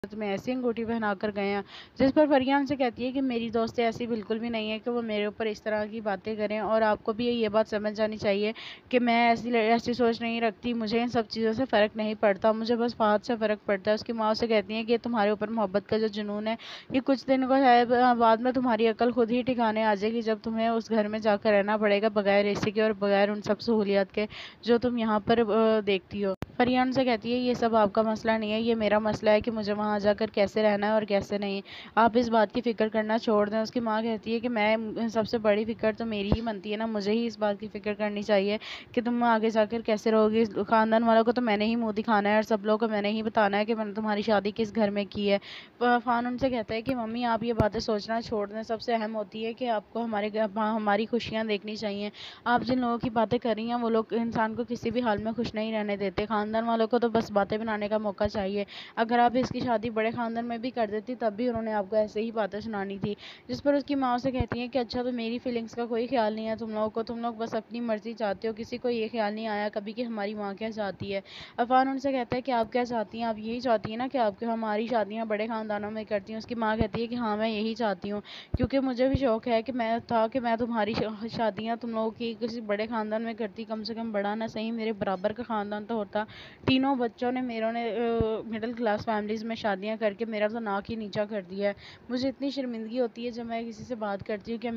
میں ایسی انگوٹھی پہنا کر گئے ہیں، جس پر فریہ ان سے کہتی ہے کہ میری دوست ایسی بالکل بھی نہیں ہے کہ وہ میرے اوپر اس طرح کی باتیں کریں، اور آپ کو بھی یہ بات سمجھ جانی چاہیے کہ میں ایسی سوچ نہیں رکھتی، مجھے ان سب چیزوں سے فرق نہیں پڑتا، مجھے بس فہد سے فرق پڑتا ہے۔ اس کی ماں سے کہتی ہیں کہ تمہارے اوپر محبت کا جو جنون ہے یہ کچھ دن کو ہے، بعد میں تمہاری عقل خود ہی ٹھکانے آ جائے گی جب تمہیں اس گھر میں جا کر رہنا پڑے گا بغیر اے سی کے اور بغیر ان سب سہولیات کے جو تم یہاں پر دیکھتی ہو۔ فریہ ان سے کہتی ہے یہ سب آپ کا مسئلہ نہیں ہے، یہ میرا مسئلہ ہے کہ مجھے وہاں جا کر کیسے رہنا ہے اور کیسے نہیں۔ آپ اس بات کی فکر کرنا چھوڑ دیں۔ اس کی ماں کہتی ہے کہ میں سب سے بڑی فکر تو میری ہی بنتی ہے نا، مجھے ہی اس بات کی فکر کرنی چاہیے کہ تم آگے جا کر کیسے رہو گی۔ خاندان والوں کو تو میں نے ہی منہ دکھانا ہے اور سب لوگوں کو میں نے ہی بتانا ہے کہ میں نے تمہاری شادی کس گھر میں کی ہے۔ فان ان سے کہتا ہے کہ ممی آپ یہ باتیں سوچنا چھوڑ دیں، سب سے اہم ہوتی ہے کہ آپ کو ہماری خوشیاں دیکھنی چاہیے۔ آپ جن لوگوں کی باتیں کر رہی ہیں وہ لوگ انسان کو کسی بھی حال میں خوش نہیں رہنے دیتے، خاندان والوں کو تو بس باتیں بنانے کا موقع چاہیے۔ اگر آپ اس کی شادی بڑے خاندان میں بھی کر دیتی تب بھی انہوں نے آپ کو ایسے ہی باتیں سنانی تھی۔ جس پر اس کی ماں سے کہتی ہیں کہ اچھا تو میری فیلنگز کا کوئی خیال نہیں ہے تم لوگوں کو، تم لوگ بس اپنی مرضی چاہتے ہو، کسی کو یہ خیال نہیں آیا کبھی کہ ہماری ماں کیا چاہتی ہے۔ عفان ان سے کہتا ہے کہ آپ کیا چاہتی ہیں، آپ یہی چاہتی ہیں نا کہ آپ ہماری شادیاں بڑے خاندانوں میں کرتی ہیں۔ اس کی ماں کہتی ہے کہ ہاں میں یہی چاہتی ہوں، کیونکہ مجھے بھی شوق ہے کہ میں تمہاری شادیاں تم لوگوں کی کسی بڑے خاندان میں کرتی، کم سے کم بڑا نہ صحیح میرے برابر کا خاندان تو ہوتا۔ تینوں بچوں نے میروں نے مڈل کلاس فیملیز میں شادیاں کر کے میرا تو ناک ہی نیچا کر دیا ہے۔ مجھے اتنی شرمندگی ہوتی ہے جب میں کسی سے بات کرتی ہوں کہ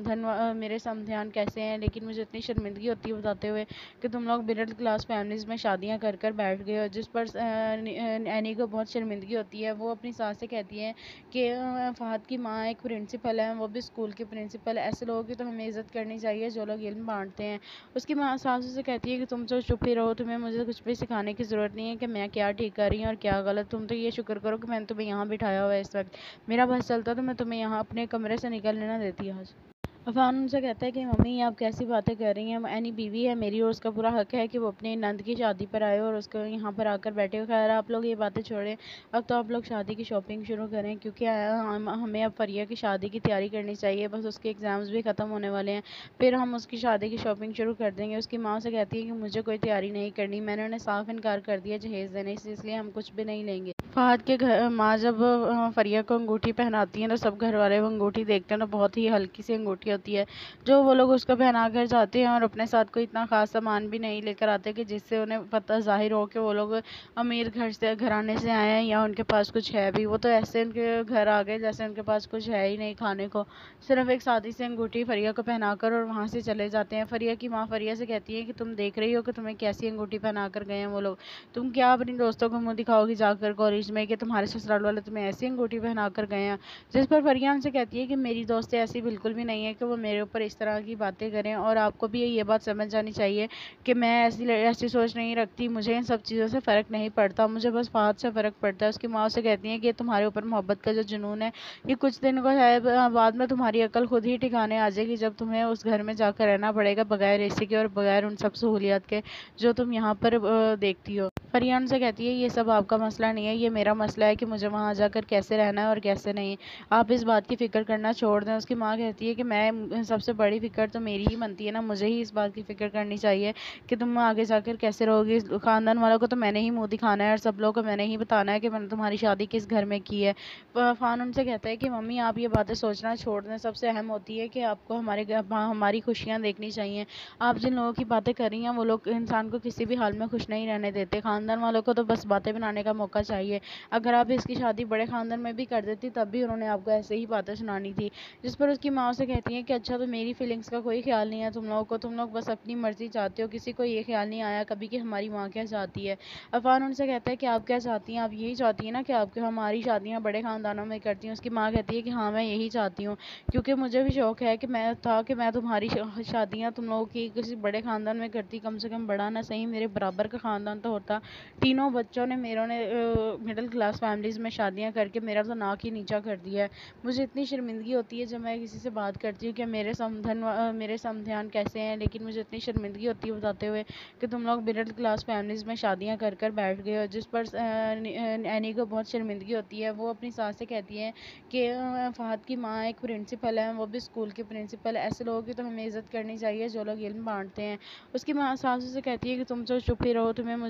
میرے سمدھان کیسے ہیں، لیکن مجھے اتنی شرمندگی ہوتی ہے بتاتے ہوئے کہ تم لوگ مڈل کلاس فیملیز میں شادیاں کر کر بیٹھ گئے ہو۔ جس پر اینی کو بہت شرمندگی ہوتی ہے، وہ اپنی ساس سے کہتی ہے کہ فہد کی ماں ایک پرنسپل ہے، وہ بھی اسکول کی پرنسپل، ایسے لوگوں کی تو ہمیں عزت کرنی چاہیے جو لوگ علم بانٹتے ہیں۔ اس کی ماں ساس سے کہتی ہے کہ تم تو چپ ہی رہو، تمہیں مجھے کچھ بھی سکھانے کی ضرورت نہیں ہے کہ میں کیا ٹھیک کر رہی ہوں اور کیا غلط، تم تو یہ شکر کرو کہ میں نے تمہیں یہاں بٹھایا ہوا ہے اس وقت، میرا بس چلتا تو میں تمہیں یہاں اپنے کمرے سے نکلنے نہ دیتی آج۔ عفان ان سے کہتا ہے کہ ممی آپ کیسی باتیں کر رہی ہیں، اینی بیوی ہے میری اور اس کا پورا حق ہے کہ وہ اپنے نند کی شادی پر آئے اور اس کو یہاں پر آ کر بیٹھے۔ خیر آپ لوگ یہ باتیں چھوڑیں، اب تو آپ لوگ شادی کی شاپنگ شروع کریں، کیونکہ ہمیں اب فریہ کی شادی کی تیاری کرنی چاہیے، بس اس کے ایگزامز بھی ختم ہونے والے ہیں، پھر ہم اس کی شادی کی شاپنگ شروع کر دیں گے۔ اس کی ماں سے کہتی ہے کہ مجھے کوئی تیاری نہیں کرنی، میں نے انہیں صاف انکار کر دیا جہیز دینے سے، اس لیے ہم کچھ بھی نہیں لیں گے۔ فہد کے ماں جب فریہ کو انگوٹھی پہناتی ہیں تو سب گھر والے وہ انگوٹھی دیکھتے ہیں تو بہت ہی ہلکی سی انگوٹھی ہوتی ہے جو وہ لوگ اس کو پہنا کر جاتے ہیں، اور اپنے ساتھ کوئی اتنا خاص سامان بھی نہیں لے کر آتے کہ جس سے انہیں پتہ ظاہر ہو کہ وہ لوگ امیر گھرانے سے آئے ہیں یا ان کے پاس کچھ ہے بھی۔ وہ تو ایسے ان کے گھر آ گئے جیسے ان کے پاس کچھ ہے ہی نہیں کھانے کو، صرف ایک سادی سی انگوٹھی فریہ کو پہنا کر اور وہاں سے چلے جاتے ہیں۔ فریہ کی ماں فریہ سے کہتی ہے کہ تم دیکھ رہی ہو کہ تمہیں کیسی انگوٹھی پہنا کر گئے ہیں وہ لوگ، تم کیا اپنی دوستوں کو منہ دکھاؤ گی جا کر کالج میں کہ تمہارے سسرال والے تمہیں ایسی انگوٹھی پہنا کر گئے ہیں۔ جس پر فریہ ان سے کہتی ہے کہ میری دوست ایسی بالکل بھی نہیں ہے کہ وہ میرے اوپر اس طرح کی باتیں کریں، اور آپ کو بھی یہ بات سمجھ جانی چاہیے کہ میں ایسی سوچ نہیں رکھتی، مجھے ان سب چیزوں سے فرق نہیں پڑتا، مجھے بس فہد سے فرق پڑتا ہے۔ اس کی ماں سے کہتی ہیں کہ تمہارے اوپر محبت کا جو جنون ہے یہ کچھ دن کو ہے، بعد میں تمہاری عقل خود ہی ٹھکانے آ جائے گی جب تمہیں اس گھر میں جا کر رہنا پڑے گا بغیر اے سی کے اور بغیر ان سب سہولیات کے جو تم یہاں پر دیکھتی ہو۔ فریہ ان سے کہتی ہے یہ سب آپ کا مسئلہ نہیں ہے، یہ میرا مسئلہ ہے کہ مجھے وہاں جا کر کیسے رہنا ہے اور کیسے نہیں۔ آپ اس بات کی فکر کرنا چھوڑ دیں۔ اس کی ماں کہتی ہے کہ میں سب سے بڑی فکر تو میری ہی بنتی ہے نا، مجھے ہی اس بات کی فکر کرنی چاہیے کہ تم آگے جا کر کیسے رہو گی۔ خاندان والوں کو تو میں نے ہی منہ دکھانا ہے اور سب لوگوں کو میں نے ہی بتانا ہے کہ میں نے تمہاری شادی کس گھر میں کی ہے۔ فان ان سے کہتا ہے کہ ممی آپ یہ باتیں سوچنا چھوڑ دیں، سب سے اہم ہوتی ہے کہ آپ کو ہماری خوشیاں دیکھنی چاہیے۔ آپ جن لوگوں کی باتیں کر رہی ہیں وہ لوگ انسان کو کسی بھی حال میں خوش نہیں رہنے دیتے، خاندان والوں کو تو بس باتیں بنانے کا موقع چاہیے۔ اگر آپ اس کی شادی بڑے خاندان میں بھی کر دیتی تب بھی انہوں نے آپ کو ایسے ہی باتیں سنانی تھی۔ جس پر اس کی ماں سے کہتی ہیں کہ اچھا تو میری فیلنگز کا کوئی خیال نہیں ہے تم لوگوں کو، تم لوگ بس اپنی مرضی چاہتے ہو، کسی کو یہ خیال نہیں آیا کبھی کہ ہماری ماں کیا چاہتی ہے۔ عفان ان سے کہتا ہے کہ آپ کیا چاہتی ہیں، آپ یہی چاہتی ہیں نا کہ ہماری شادیاں بڑے خاندانوں میں کرتی ہیں۔ اس کی ماں کہتی ہے کہ ہاں میں یہی چاہتی ہوں، کیونکہ مجھے بھی شوق ہے کہ میں تمہاری شادیاں تم لوگوں کی کسی بڑے خاندان میں کرتی، کم سے کم بڑا نہ صحیح میرے برابر کا خاندان تو ہوتا۔ تینوں بچوں نے میروں نے مڈل کلاس فیملیز میں شادیاں کر کے میرا تو ناک ہی نیچا کر دیا ہے۔ مجھے اتنی شرمندگی ہوتی ہے جب میں کسی سے بات کرتی ہوں کہ میرے سمدھان کیسے ہیں، لیکن مجھے اتنی شرمندگی ہوتی ہے بتاتے ہوئے کہ تم لوگ مڈل کلاس فیملیز میں شادیاں کر کر بیٹھ گئے ہو۔ جس پر اینی کو بہت شرمندگی ہوتی ہے، وہ اپنی ساس سے کہتی ہے کہ فہد کی ماں ایک پرنسپل ہے، وہ بھی اسکول کی پرنسپل، ایسے لوگوں کی تو ہمیں عزت کرنی چاہیے جو لوگ علم بانٹتے ہیں۔ اس کی ماں ساس سے کہتی ہے کہ تم تو چپ ہی رہو، تمہیں مجھے کچھ بھی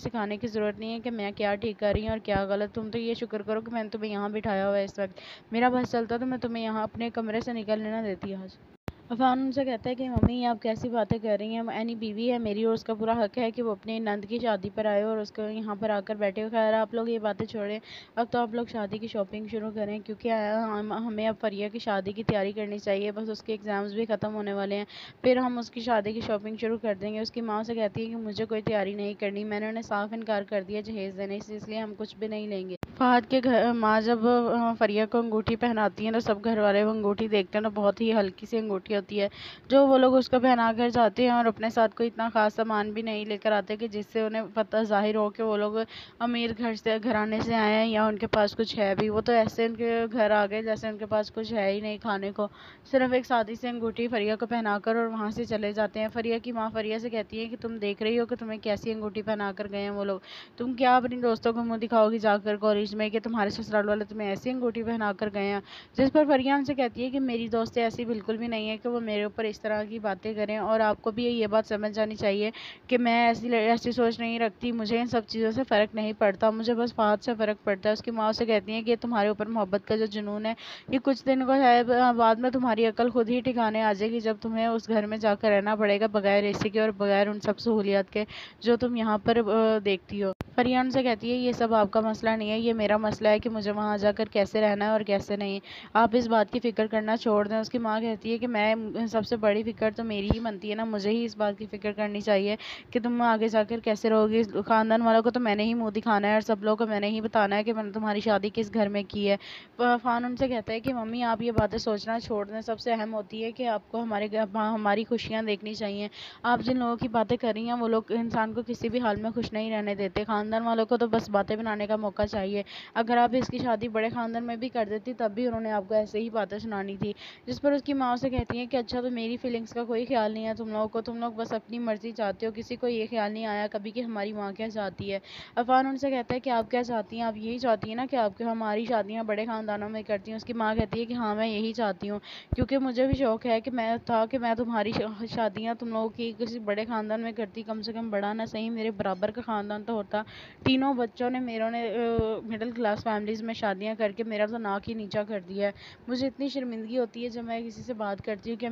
سکھانے کی ضرورت نہیں ہے کہ میں کیا ٹھیک کر رہی ہوں اور کیا غلط. تم تو یہ شکر کرو کہ میں نے تمہیں یہاں بٹھایا ہوا ہے اس وقت. میرا بس چلتا تو میں تمہیں یہاں اپنے کمرے سے نکلنے نہ دیتی آج. عفان ان سے کہتا ہے کہ ممی آپ کیسی باتیں کر رہی ہیں. اینی بیوی ہے میری اور اس کا پورا حق ہے کہ وہ اپنی نند کی شادی پر آئے اور اس کو یہاں پر آ کر بیٹھے. خیر آپ لوگ یہ باتیں چھوڑیں, اب تو آپ لوگ شادی کی شاپنگ شروع کریں, کیونکہ ہمیں اب فریہ کی شادی کی تیاری کرنی چاہیے. بس اس کے ایگزامز بھی ختم ہونے والے ہیں, پھر ہم اس کی شادی کی شاپنگ شروع کر دیں گے. اس کی ماں سے کہتی ہے کہ مجھے کوئی تیاری نہیں کرنی, میں نے انہیں صاف انکار کر دیا جہیز دینے سے, اس لیے ہم کچھ بھی نہیں لیں گے. فہد کے ماں جب فریہ کو انگوٹھی پہناتی ہیں تو سب گھر والے وہ انگوٹھی دیکھتے ہیں تو بہت ہی ہلکی سی انگوٹھی ہوتی ہے جو وہ لوگ اس کو پہنا کر جاتے ہیں, اور اپنے ساتھ کوئی اتنا خاص سامان بھی نہیں لے کر آتے کہ جس سے انہیں پتہ ظاہر ہو کہ وہ لوگ امیر گھرانے سے آئے ہیں یا ان کے پاس کچھ ہے بھی. وہ تو ایسے ان کے گھر آ گئے جیسے ان کے پاس کچھ ہے ہی نہیں کھانے کو, صرف ایک سادی سی انگوٹھی فریہ کو پہنا کر اور وہاں سے چلے جاتے ہیں. فریہ کی ماں فریہ سے کہتی ہے کہ تم دیکھ رہی ہو کہ تمہیں کیسی انگوٹھی پہنا کر گئے ہیں وہ لوگ, تم کیا اپنی دوستوں کو منہ دکھاؤ گی جا کر کالج میں کہ تمہارے سسرال والے تمہیں ایسی انگوٹھی پہنا کر گئے ہیں. جس پر فریہ ان سے کہتی ہے کہ میری دوستیں ایسی بالکل بھی نہیں ہے کہ وہ میرے اوپر اس طرح کی باتیں کریں, اور آپ کو بھی یہ بات سمجھ جانی چاہیے کہ میں ایسی سوچ نہیں رکھتی. مجھے ان سب چیزوں سے فرق نہیں پڑتا, مجھے بس فہد سے فرق پڑتا ہے. اس کی ماں سے کہتی ہیں کہ تمہارے اوپر محبت کا جو جنون ہے یہ کچھ دن کو ہے, بعد میں تمہاری عقل خود ہی ٹھکانے آ جائے گی جب تمہیں اس گھر میں جا کر رہنا پڑے گا بغیر اے سی کے اور بغیر ان سب سہولیات کے جو تم یہاں پر دیکھتی ہو. فریہ ان سے کہتی ہے یہ سب آپ کا مسئلہ نہیں ہے, یہ میرا مسئلہ ہے کہ مجھے وہاں جا کر کیسے رہنا ہے اور کیسے نہیں. آپ اس بات کی فکر کرنا چھوڑ دیں. اس کی ماں کہتی ہے کہ میں سب سے بڑی فکر تو میری ہی بنتی ہے نا, مجھے ہی اس بات کی فکر کرنی چاہیے کہ تم آگے جا کر کیسے رہو گی. خاندان والوں کو تو میں نے ہی منہ دکھانا ہے اور سب لوگوں کو میں نے ہی بتانا ہے کہ میں نے تمہاری شادی کس گھر میں کی ہے. عفان ان سے کہتا ہے کہ ممی آپ یہ باتیں سوچنا چھوڑ دیں. سب سے اہم ہوتی ہے کہ آپ کو ہماری خوشیاں دیکھنی چاہیے. آپ جن لوگوں کی باتیں کر رہی ہیں وہ لوگ انسان کو کسی بھی حال میں خوش نہیں رہنے دیتے. خاندان والوں کو تو بس باتیں بنانے کا موقع چاہیے. اگر آپ اس کی شادی بڑے خاندان میں بھی کر دیتی تب بھی انہوں نے آپ کو ایسے ہی باتیں سنانی تھی. جس پر اس کی ماں سے کہتی ہیں کہ اچھا تو میری فیلنگز کا کوئی خیال نہیں ہے تم لوگوں کو, تم لوگ بس اپنی مرضی چاہتے ہو, کسی کو یہ خیال نہیں آیا کبھی کہ ہماری ماں کیا چاہتی ہے. عفان ان سے کہتا ہے کہ آپ کیا چاہتی ہیں, آپ یہی چاہتی ہیں نا کہ آپ ہماری شادیاں بڑے خاندانوں میں کرتی ہیں. اس کی ماں کہتی ہے کہ ہاں میں یہی چاہتی ہوں, کیونکہ مجھے بھی شوق ہے کہ میں تمہاری شادیاں تم لوگوں کی کسی بڑے خاندان میں کرتی, کم سے کم بڑا نہ صحیح میرے برابر کا خاندان تو ہوتا. تینوں بچوں نے میروں نے مڈل کلاس فیملیز میں شادیاں کر کے میرا تو ناک ہی نیچا کر دیا ہے. مجھے اتنی شرمندگی ہوتی ہے جب میں کسی سے بات کرتی ہوں کہ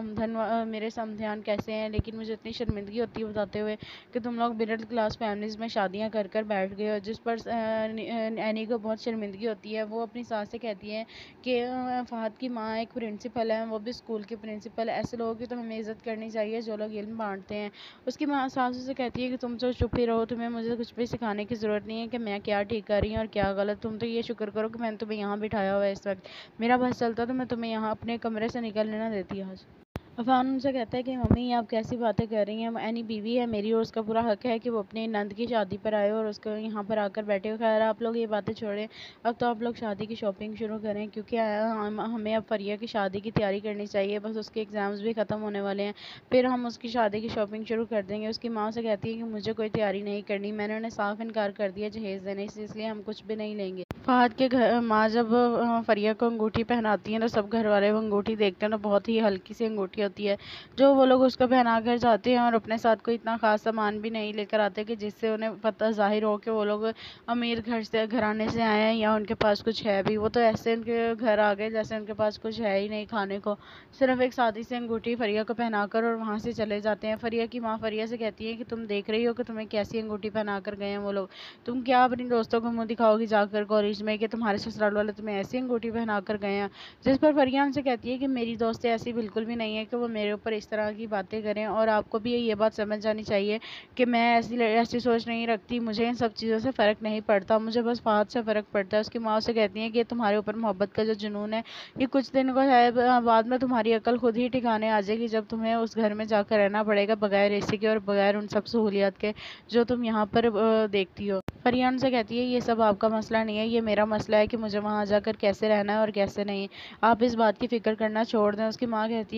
میرے سمدھان کیسے ہیں, لیکن مجھے اتنی شرمندگی ہوتی ہے بتاتے ہوئے کہ تم لوگ مڈل کلاس فیملیز میں شادیاں کر کر بیٹھ گئے ہو. جس پر اینی کو بہت شرمندگی ہوتی ہے. وہ اپنی ساس سے کہتی ہے کہ فہد کی ماں ایک پرنسپل ہے, وہ بھی اسکول کی پرنسپل, ایسے لوگوں کی تو ہمیں عزت کرنی چاہیے جو لوگ علم بانٹتے ہیں. اس کی ماں ساس سے کہتی ہے کہ تم تو چپ ہی رہو, تمہیں مجھے کچھ بھی سکھانے کی ضرورت نہیں ہے کہ میں کیا ٹھیک کر رہی ہوں اور کیا غلط. تم تو یہ شکر کرو کہ میں نے تمہیں یہاں بٹھایا ہوا ہے اس وقت. میرا بس چلتا تو میں تمہیں یہاں اپنے کمرے سے نکلنے نہ دیتی آج. عفان ان سے کہتا ہے کہ ممی آپ کیسی باتیں کر رہی ہیں. اینی بیوی ہے میری اور اس کا پورا حق ہے کہ وہ اپنی نند کی شادی پر آئے اور اس کو یہاں پر آ کر بیٹھے. خیر آپ لوگ یہ باتیں چھوڑیں, اب تو آپ لوگ شادی کی شاپنگ شروع کریں, کیونکہ ہمیں اب فریہ کی شادی کی تیاری کرنی چاہیے. بس اس کے ایگزامز بھی ختم ہونے والے ہیں, پھر ہم اس کی شادی کی شاپنگ شروع کر دیں گے. اس کی ماں سے کہتی ہے کہ مجھے کوئی تیاری نہیں کرنی, میں نے انہیں صاف انکار کر دیا جہیز دینے سے, اس لیے ہم کچھ بھی نہیں لیں گے. فہد کے ماں جب فریہ کو انگوٹھی پہناتی ہیں تو سب گھر والے وہ انگوٹھی دیکھتے ہیں تو بہت ہی ہلکی سی انگوٹھی ہوتی ہے جو وہ لوگ اس کو پہنا کر جاتے ہیں, اور اپنے ساتھ کوئی اتنا خاص سامان بھی نہیں لے کر آتے کہ جس سے انہیں پتہ ظاہر ہو کہ وہ لوگ امیر گھرانے سے آئے ہیں یا ان کے پاس کچھ ہے بھی. وہ تو ایسے ان کے گھر آ گئے جیسے ان کے پاس کچھ ہے ہی نہیں کھانے کو, صرف ایک سادی سی انگوٹھی فریہ کو پہنا کر اور وہاں سے چلے جاتے ہیں. فریہ کی ماں فریہ سے کہتی ہے کہ تم دیکھ رہی ہو کہ تمہیں کیسی انگوٹھی پہنا کر گئے ہیں وہ لوگ, تم کیا اپنی دوستوں کو منہ دکھاؤ گی جا کر کالج میں کہ تمہارے سسرال والے تمہیں ایسی انگوٹھی پہنا کر گئے ہیں. جس پر فریہ ان سے کہتی ہے کہ میری دوستیں ایسی بالکل بھی نہیں ہے کہ وہ میرے اوپر اس طرح کی باتیں کریں, اور آپ کو بھی یہ بات سمجھ جانی چاہیے کہ میں ایسی سوچ نہیں رکھتی. مجھے ان سب چیزوں سے فرق نہیں پڑتا, مجھے بس فہد سے فرق پڑتا ہے. اس کی ماں سے کہتی ہیں کہ تمہارے اوپر محبت کا جو جنون ہے یہ کچھ دن کو ہے, بعد میں تمہاری عقل خود ہی ٹھکانے آ جائے گی جب تمہیں اس گھر میں جا کر رہنا پڑے گا بغیر اے سی کے اور بغیر ان سب سہولیات کے جو تم یہاں پر دیکھتی ہو. فریہ ان سے کہتی ہے یہ سب آپ کا مسئلہ نہیں ہے, یہ میرا مسئلہ ہے کہ مجھے وہاں جا کر کیسے رہنا ہے اور کیسے نہیں. آپ اس بات کی فکر کرنا چھوڑ دیں. اس کی ماں کہتی ہے کہ میں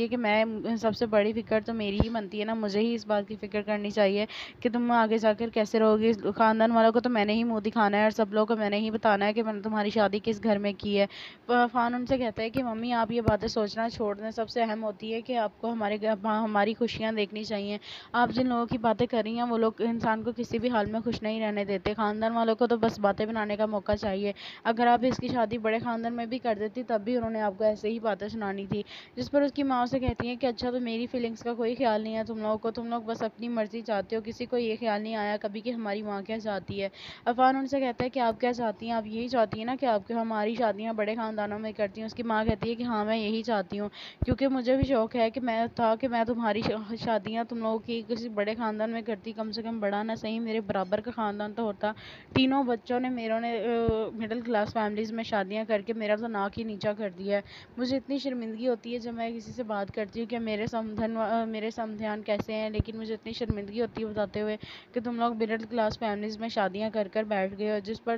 मैं सबसे बड़ी फ़िक्र तो मेरी ही बनती है ना, मुझे ही इस बात की फ़िक्र करनी चाहिए कि तुम आगे जाकर कैसे रहोगी। ख़ानदान वालों को तो मैंने ही मुँह दिखाना है और सब लोगों को मैंने ही बताना है कि मैंने तुम्हारी शादी किस घर में की है। फ़ान उनसे कहता है कि मम्मी आप ये बातें सोचना छोड़ दें, सबसे अहम होती है कि आपको हमारी खुशियाँ देखनी चाहिए। आप जिन लोगों की बातें कर रही हैं वो लोग इंसान को किसी भी हाल में खुश नहीं रहने देते। ख़ानदान वालों को तो बस बातें बनाने का मौका चाहिए। अगर आप इसकी शादी बड़े ख़ानदान में भी कर देती तब भी उन्होंने आपको ऐसे ही बातें सुनानी थी। जिस पर उसकी माँ उसे कहती है कि अच्छा तो मेरी फीलिंग्स का कोई ख्याल नहीं है तुम लोगों को, तुम लोग बस अपनी मर्ज़ी चाहते हो, किसी को ये ख्याल नहीं आया कभी कि हमारी माँ क्या चाहती है। अफ़ान उनसे कहता है कि आप क्या चाहती हैं, आप यही चाहती हैं ना कि आपके हमारी शादियाँ बड़े ख़ानदानों में करती हैं। उसकी माँ कहती है कि हाँ मैं यही चाहती हूँ, क्योंकि मुझे भी शौक़ है कि मैं तुम्हारी शादियाँ तुम लोगों की किसी बड़े ख़ानदान में करती, कम से कम बड़ा ना सही मेरे बराबर का ख़ानदान तो होता। तीनों बच्चों ने मेरों ने मिडिल क्लास फैमिलीज़ में शादियाँ करके मेरा तो नाक ही नीचा कर दिया है। मुझे इतनी शर्मिंदगी होती है जब मैं किसी से बात करती हूँ कि मेरे समधन कैसे हैं, लेकिन मुझे इतनी शर्मिंदगी होती है बताते हुए कि तुम लोग मिडिल क्लास फैमिलीज़ में शादियाँ कर कर बैठ गए हो। जिस पर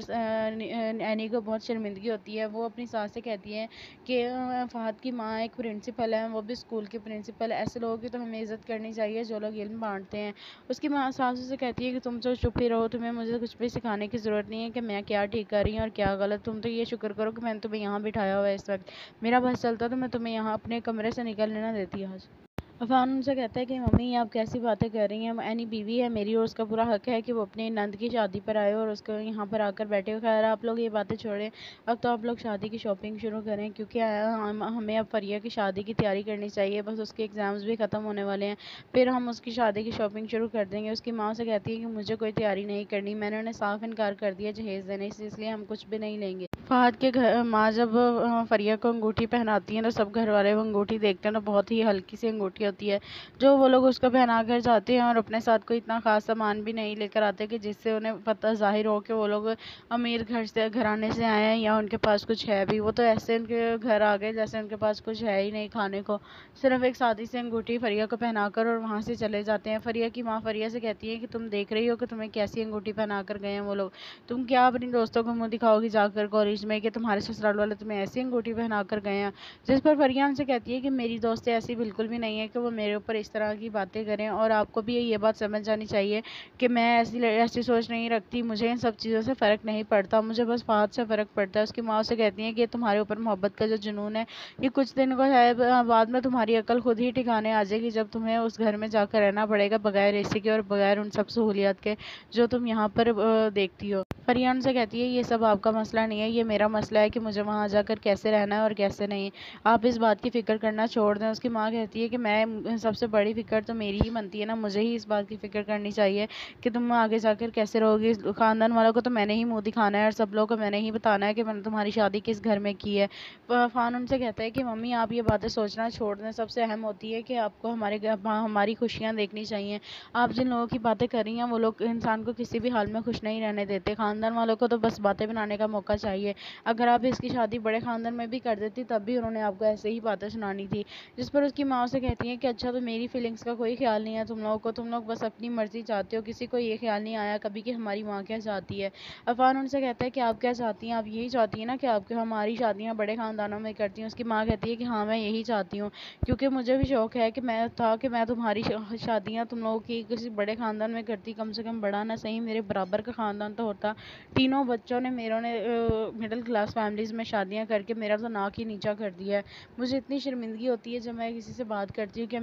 एनी को बहुत शर्मिंदगी होती है। वो अपनी सास से कहती है कि फ़हद की माँ एक प्रिंसिपल है, वो भी स्कूल की प्रिंसिपल। ऐसे लोगों की तो हमें इज़्ज़त करनी चाहिए जो लोग इल्म बांटते हैं। उसकी माँ सास उसे कहती है कि तुम तो चुप ही रहो, तुम्हें मुझे कुछ भी सिखाने की ज़रूरत नहीं है कि मैं क्या ठीक कर रही हूँ और क्या गलत। तुम तो ये शुक्र करो कि मैंने तुम्हें यहाँ बिठाया हुआ है इस वक्त। मेरा बस चलता तो मैं तुम्हें यहाँ अपने कमरे से निकलने ना देती आज। अफ़ान उनसे कहता है कि मम्मी आप कैसी बातें कर रही हैं, एनी बीवी है मेरी और उसका पूरा हक है कि वो अपने नंद की शादी पर आए और उसको यहाँ पर आकर बैठे हो। खैर आप लोग ये बातें छोड़ें, अब तो आप लोग शादी की शॉपिंग शुरू करें, क्योंकि हमें अब फरिया की शादी की तैयारी करनी चाहिए। बस उसके एग्ज़ाम्स भी ख़त्म होने वाले हैं, फिर हम उसकी शादी की शॉपिंग शुरू कर देंगे। उसकी माँ से कहती है कि मुझे कोई तैयारी नहीं करनी, मैंने उन्हें साफ इनकार कर दिया जहेज़ देने से, इसलिए हम कुछ भी नहीं लेंगे। फ़हद के घर माँ जब फरिया को अंगूठी पहनाती हैं तो सब घर वाले वो अंगूठी देखते हैं तो बहुत ही हल्की सी अंगूठी होती है जो वो लोग उसको पहना कर जाते हैं और अपने साथ कोई इतना ख़ास सामान भी नहीं लेकर आते कि जिससे उन्हें पता ज़ाहिर हो कि वो लोग अमीर घराने से आए हैं या उनके पास कुछ है भी। वो तो ऐसे उनके घर आ गए जैसे उनके पास कुछ है ही नहीं खाने को, सिर्फ एक सादी सी अंगूठी फरिया को पहनाकर और वहाँ से चले जाते हैं। फरिया की माँ फरिया से कहती है कि तुम देख रही हो कि तुम्हें कैसी अंगूठी पहना कर गए हैं वो लोग, तुम क्या अपनी दोस्तों को मुँह दिखाओगी जाकर कॉलेज में कि तुम्हारे ससुराल वाले तुम्हें ऐसी अंगूठी पहना कर गए हैं। जिस पर फरिया उनसे कहती है कि मेरी दोस्तें ऐसी बिल्कुल भी नहीं है कि वो मेरे ऊपर इस तरह की बातें करें, और आपको भी ये बात समझ जानी चाहिए कि मैं ऐसी सोच नहीं रखती, मुझे इन सब चीज़ों से फ़र्क नहीं पड़ता, मुझे बस फ़हद से फ़र्क पड़ता है। उसकी माँ से कहती है कि तुम्हारे ऊपर मोहब्बत का जो जुनून है ये कुछ दिन को है, बाद में तुम्हारी अकल खुद ही ठिकाने आ जाएगी जब तुम्हें उस घर में जाकर रहना पड़ेगा बगैर एसी के और बगैर उन सब सहूलियात के जो तुम यहाँ पर देखती हो। फरिया उनसे कहती है ये सब आपका मसला नहीं है, ये मेरा मसला है कि मुझे वहाँ जाकर कैसे रहना है और कैसे नहीं। आप इस बात की फ़िक्र करना छोड़ दें। उसकी माँ कहती है कि मैं सबसे बड़ी फ़िक्र तो मेरी ही बनती है ना, मुझे ही इस बात की फ़िक्र करनी चाहिए कि तुम आगे जाकर कैसे रहोगी। ख़ानदान वालों को तो मैंने ही मुँह दिखाना है और सब लोगों को मैंने ही बताना है कि मैंने तुम्हारी शादी किस घर में की है। फ़ान उनसे कहता है कि मम्मी आप ये बातें सोचना छोड़ दें, सबसे अहम होती है कि आपको हमारी खुशियाँ देखनी चाहिए। आप जिन लोगों की बातें कर रही हैं वो लोग इंसान को किसी भी हाल में खुश नहीं रहने देते। ख़ानदान वालों को तो बस बातें बनाने का मौका चाहिए। अगर आप इसकी शादी बड़े ख़ानदान में भी कर देती तब भी उन्होंने आपको ऐसे ही बातें सुनानी थी। जिस पर उसकी माँ उसे कहती है कि अच्छा तो मेरी फीलिंग्स का कोई ख्याल नहीं है तुम लोगों को, तुम लोग बस अपनी मर्ज़ी चाहते हो, किसी को ये ख्याल नहीं आया कभी कि हमारी माँ क्या चाहती है। अफ़ान उनसे कहता है कि आप क्या चाहती हैं, आप यही चाहती हैं ना कि आपके हमारी शादियाँ बड़े ख़ानदानों में करती हैं। उसकी माँ कहती है कि हाँ मैं यही चाहती हूँ, क्योंकि मुझे भी शौक़ है कि मैं तुम्हारी शादियाँ तुम लोगों की किसी बड़े ख़ानदान में करती, कम से कम बड़ा ना सही मेरे बराबर का ख़ानदान तो होता। तीनों बच्चों ने मेरों ने मिडिल क्लास फैमिलीज़ में शादियाँ करके मेरा तो नाक ही नीचा कर दिया है। मुझे इतनी शर्मिंदगी होती है जब मैं किसी से बात करती हूँ कि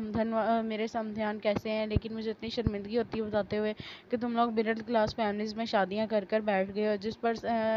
मेरे समधन कैसे हैं, लेकिन मुझे इतनी शर्मिंदगी होती है बताते हुए कि तुम लोग मिडिल क्लास फैमिलीज़ में शादियाँ कर कर बैठ गए हो। जिस पर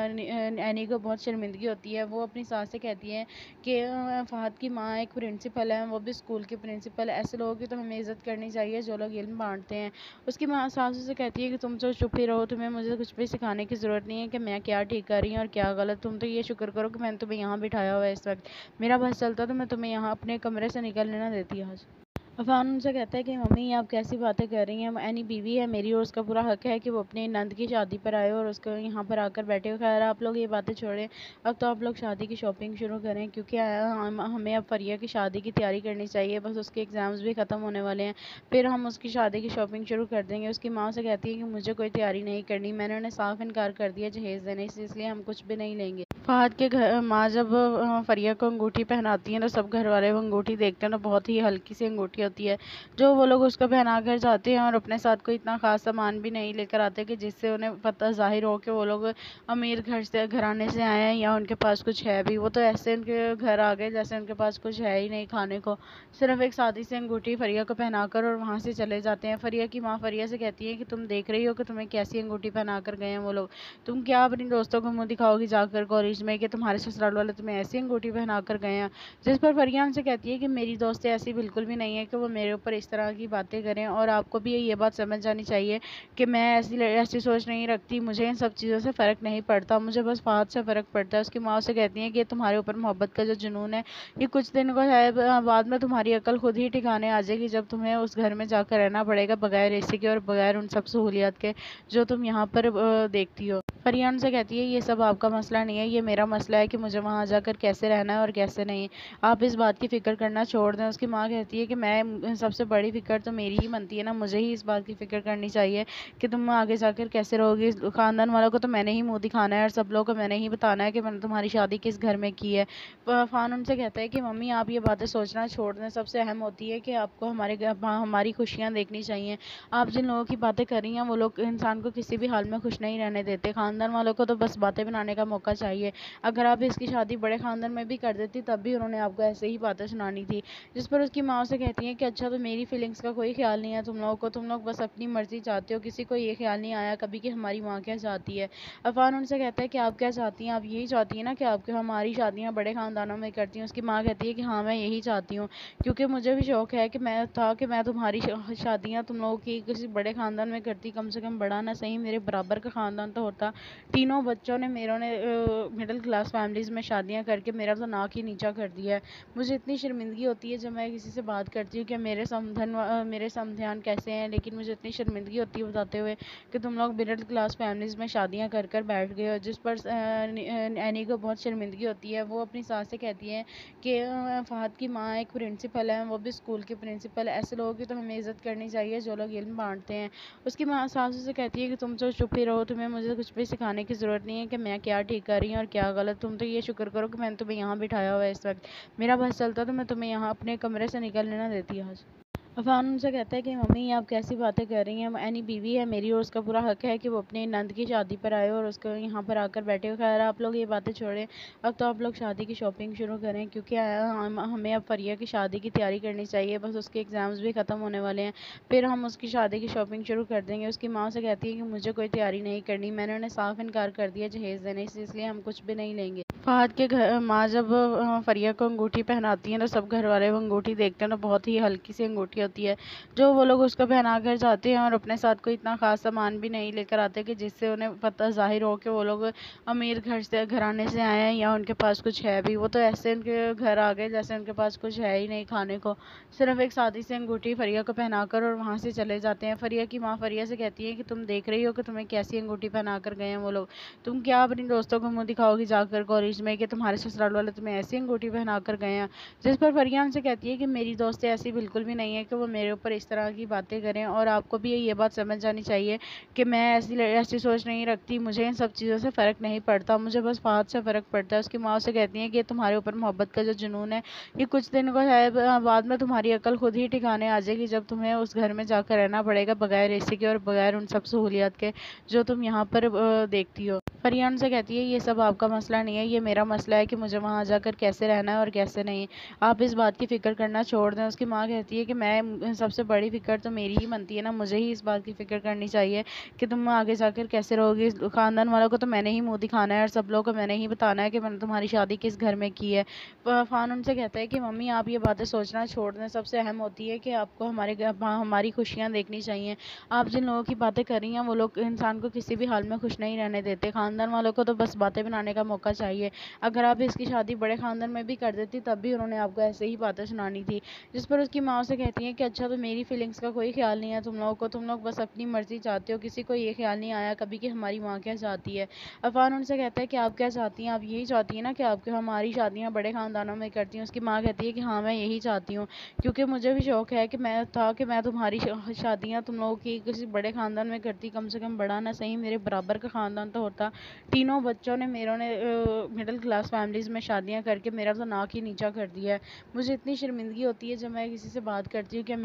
एनी को बहुत शर्मिंदगी होती है। वो अपनी सास से कहती है कि फ़हद की माँ एक प्रिंसिपल है, वो भी स्कूल की प्रिंसिपल। ऐसे लोगों की तो हमें इज़्ज़त करनी चाहिए जो लोग इल्म बांटते हैं। उसकी माँ सास उसे कहती है कि तुम तो चुप ही रहो, तुम्हें मुझे कुछ भी सिखाने की ज़रूरत नहीं है कि मैं क्या ठीक कर रही हूँ और क्या गलत। तुम तो ये शुक्र करो कि मैंने तुम्हें यहाँ बिठाया हुआ है इस वक्त। मेरा बस चलता तो मैं तुम्हें यहाँ अपने कमरे से निकलने ना देती आज। अफ़ान उनसे कहता है कि मम्मी आप कैसी बातें कर रही हैं, एनी बीवी है मेरी और उसका पूरा हक है कि वो अपने नंद की शादी पर आए और उसको यहाँ पर आकर बैठे हो। खैर आप लोग ये बातें छोड़ें, अब तो आप लोग शादी की शॉपिंग शुरू करें, क्योंकि हमें अब फरिया की शादी की तैयारी करनी चाहिए। बस उसके एग्ज़ाम्स भी ख़त्म होने वाले हैं, फिर हम उसकी शादी की शॉपिंग शुरू कर देंगे। उसकी माँ से कहती है कि मुझे कोई तैयारी नहीं करनी, मैंने उन्हें साफ इनकार कर दिया जहेज़ देने से, इसलिए हम कुछ भी नहीं लेंगे। फहद के घर माँ जब फरिया को अंगूठी पहनाती है तो सब घर वाले वो अंगूठी देखते हैं तो बहुत ही हल्की सी अंगूठी होती है जो वो लोग उसको पहना कर जाते हैं और अपने साथ कोई इतना खास सामान भी नहीं लेकर आते कि जिससे उन्हें पता जाहिर हो कि वो लोग अमीर घराने से आए हैं या उनके पास कुछ है भी। वो तो ऐसे उनके घर आ गए जैसे उनके पास कुछ है ही नहीं खाने को, सिर्फ एक सादी सी अंगूठी फरिया को पहनाकर और वहाँ से चले जाते हैं। फरिया की माँ फरिया से कहती है कि तुम देख रही हो कि तुम्हें कैसी अंगूठी पहना कर गए हैं वो लोग, तुम क्या अपनी दोस्तों को मुँह दिखाओगी जाकर कॉलेज में कि तुम्हारे ससुराल वाले तुम्हें ऐसी अंगूठी पहना कर गए हैं। जिस पर फरिया उनसे कहती है कि मेरी दोस्त ऐसी बिल्कुल भी नहीं है कि वो मेरे ऊपर इस तरह की बातें करें, और आपको भी ये बात समझ जानी चाहिए कि मैं ऐसी सोच नहीं रखती, मुझे इन सब चीज़ों से फ़र्क नहीं पड़ता, मुझे बस फहद से फ़र्क पड़ता है। उसकी माँ उसे कहती है कि तुम्हारे ऊपर मोहब्बत का जो जुनून है ये कुछ दिन को शायद बाद में तुम्हारी अकल खुद ही ठिकाने आ जाएगी जब तुम्हें उस घर में जाकर रहना पड़ेगा बगैर एसी के और बगैर उन सब सहूलियत के जो तुम यहाँ पर देखती हो। फरिया उनसे कहती है ये सब आपका मसला नहीं है, ये मेरा मसला है कि मुझे वहाँ जाकर कैसे रहना है और कैसे नहीं। आप इस बात की फ़िक्र करना छोड़ दें। उसकी माँ कहती है कि मैं सबसे बड़ी फ़िक्र तो मेरी ही बनती है ना, मुझे ही इस बात की फ़िक्र करनी चाहिए कि तुम आगे जाकर कैसे रहोगी। ख़ानदान वालों को तो मैंने ही मुँह दिखाना है और सब लोगों को मैंने ही बताना है कि मैंने तुम्हारी शादी किस घर में की है। फ़ान उनसे कहता है कि मम्मी आप ये बातें सोचना छोड़ दें, सबसे अहम होती है कि आपको हमारी खुशियाँ देखनी चाहिए। आप जिन लोगों की बातें कर रही हैं वो लोग इंसान को किसी भी हाल में खुश नहीं रहने देते। ख़ानदान वालों को तो बस बातें बनाने का मौका चाहिए। अगर आप इसकी शादी बड़े ख़ानदान में भी कर देती तब भी उन्होंने आपको ऐसे ही बातें सुनानी थी। जिस पर उसकी माँ उसे कहती है कि अच्छा तो मेरी फीलिंग्स का कोई ख्याल नहीं है तुम लोगों को, तुम लोग बस अपनी मर्जी चाहते हो, किसी को ये ख्याल नहीं आया कभी कि हमारी माँ क्या चाहती है। अफान उनसे कहता है कि आप क्या चाहती हैं, आप यही चाहती हैं ना कि आपके हमारी शादियाँ बड़े ख़ानदानों में करती हैं। उसकी माँ कहती है कि हाँ मैं यही चाहती हूँ, क्योंकि मुझे भी शौक़ है कि मैं तुम्हारी शादियाँ तुम लोगों की किसी बड़े ख़ानदान में करती, कम से कम बड़ा ना सही मेरे बराबर का ख़ानदान तो होता। तीनों बच्चों ने मेरों ने मिडिल क्लास फैमिलीज़ में शादियाँ करके मेरा तो नाक ही नीचा कर दिया है। मुझे इतनी शर्मिंदगी होती है जब मैं किसी से बात करती हूँ कि मेरे समधन कैसे हैं, लेकिन मुझे इतनी शर्मिंदगी होती है बताते हुए कि तुम लोग मिडिल क्लास फैमिलीज़ में शादियाँ कर कर बैठ गए हो। जिस पर एनी को बहुत शर्मिंदगी होती है। वो अपनी सास से कहती है कि फहद की माँ एक प्रिंसिपल है, वो भी स्कूल की प्रिंसिपल, ऐसे लोगों की तो हमें इज़्ज़त करनी चाहिए जो लोग इल्म बांटते हैं। उसकी माँ सास उसे कहती है कि तुम तो चुप ही रहो, तुम्हें मुझे कुछ भी सिखाने की ज़रूरत नहीं है कि मैं क्या ठीक कर रही हूँ और क्या गलत। तुम तो ये शुक्र करो कि मैंने तुम्हें यहाँ बिठाया हुआ है इस वक्त, मेरा बस चलता तो मैं तुम्हें यहाँ अपने कमरे से निकलने ना देती आज। अफान उनसे कहता है कि मम्मी आप कैसी बातें कर रही हैं, एनी बीवी है मेरी और उसका पूरा हक है कि वो अपने नंद की शादी पर आए और उसको यहाँ पर आकर बैठे हो। खैर आप लोग ये बातें छोड़ें, अब तो आप लोग शादी की शॉपिंग शुरू करें, क्योंकि हमें अब फरिया की शादी की तैयारी करनी चाहिए। बस उसके एग्ज़ाम्स भी ख़त्म होने वाले हैं, फिर हम उसकी शादी की शॉपिंग शुरू कर देंगे। उसकी माँ से कहती है कि मुझे कोई तैयारी नहीं करनी, मैंने उन्हें साफ इनकार कर दिया जहेज़ देने से, इसलिए हम कुछ भी नहीं लेंगे। फहद के घर माँ जब फरिया को अंगूठी पहनाती हैं तो सब घर वाले वो अंगूठी देखते हैं तो बहुत ही हल्की सी अंगूठी होती है जो वो लोग उसको पहना कर जाते हैं और अपने साथ कोई इतना खास सामान भी नहीं लेकर आते कि जिससे उन्हें पता जाहिर हो कि वो लोग अमीर घराने से आए हैं या उनके पास कुछ है भी। वो तो ऐसे उनके घर आ गए जैसे उनके पास कुछ है ही नहीं खाने को, सिर्फ एक सादी सी अंगूठी फरिया को पहनाकर और वहाँ से चले जाते हैं। फरिया की माँ फरिया से कहती है कि तुम देख रही हो कि तुम्हें कैसी अंगूठी पहना कर गए हैं वो लोग, तुम क्या अपनी दोस्तों को मुँह दिखाओगी जाकर कॉलेज में कि तुम्हारे ससुराल वाले तुम्हें ऐसी अंगूठी पहना कर गए हैं। जिस पर फरिया उनसे कहती है कि मेरी दोस्त ऐसी बिल्कुल भी नहीं है कि वो मेरे ऊपर इस तरह की बातें करें, और आपको भी ये बात समझ जानी चाहिए कि मैं ऐसी सोच नहीं रखती, मुझे इन सब चीज़ों से फ़र्क नहीं पड़ता, मुझे बस फहद से फ़र्क पड़ता है। उसकी माँ उसे कहती है कि तुम्हारे ऊपर मोहब्बत का जो जुनून है ये कुछ दिन को शायद बाद में तुम्हारी अकल खुद ही ठिकाने आ जाएगी जब तुम्हें उस घर में जाकर रहना पड़ेगा बगैर एसी के और बगैर उन सब सहूलियत के जो तुम यहाँ पर देखती हो। फरिया उनसे कहती है ये सब आपका मसला नहीं है, ये मेरा मसला है कि मुझे वहाँ जाकर कैसे रहना है और कैसे नहीं। आप इस बात की फ़िक्र करना छोड़ दें। उसकी माँ कहती है कि मैं सबसे बड़ी फ़िक्र तो मेरी ही बनती है ना, मुझे ही इस बात की फ़िक्र करनी चाहिए कि तुम आगे जाकर कैसे रहोगी। ख़ानदान वालों को तो मैंने ही मुँह दिखाना है और सब लोगों को मैंने ही बताना है कि मैंने तुम्हारी शादी किस घर में की है। फ़ान उनसे कहता है कि मम्मी आप ये बातें सोचना छोड़ दें, सबसे अहम होती है कि आपको हमारी खुशियाँ देखनी चाहिए। आप जिन लोगों की बातें कर रही हैं वो लोग इंसान को किसी भी हाल में खुश नहीं रहने देते। ख़ानदान वालों को तो बस बातें बनाने का मौका चाहिए। अगर आप इसकी शादी बड़े ख़ानदान में भी कर देती तब भी उन्होंने आपको ऐसे ही बातें सुनानी थी। जिस पर उसकी माँ उसे कहती है कि अच्छा तो मेरी फीलिंग्स का कोई ख्याल नहीं है तुम लोगों को, तुम लोग बस अपनी मर्जी चाहते हो, किसी को ये ख्याल नहीं आया कभी कि हमारी माँ क्या चाहती है। अफान उनसे कहता है कि आप क्या चाहती हैं, आप यही चाहती हैं ना कि आपके हमारी शादियाँ बड़े ख़ानदानों में करती हैं। उसकी माँ कहती है कि हाँ मैं यही चाहती हूँ, क्योंकि मुझे भी शौक़ है कि मैं तुम्हारी शादियाँ तुम लोगों की किसी बड़े ख़ानदान में करती, कम से कम बड़ा ना सही मेरे बराबर का ख़ानदान तो होता। तीनों बच्चों ने مڈل کلاس فیملیز میں شادیاں کر کے میرا تو ناک ہی نیچا کر دیا ہے۔ مجھے اتنی شرمندگی ہوتی ہے جب میں کسی سے بات کرتی ہوں کہ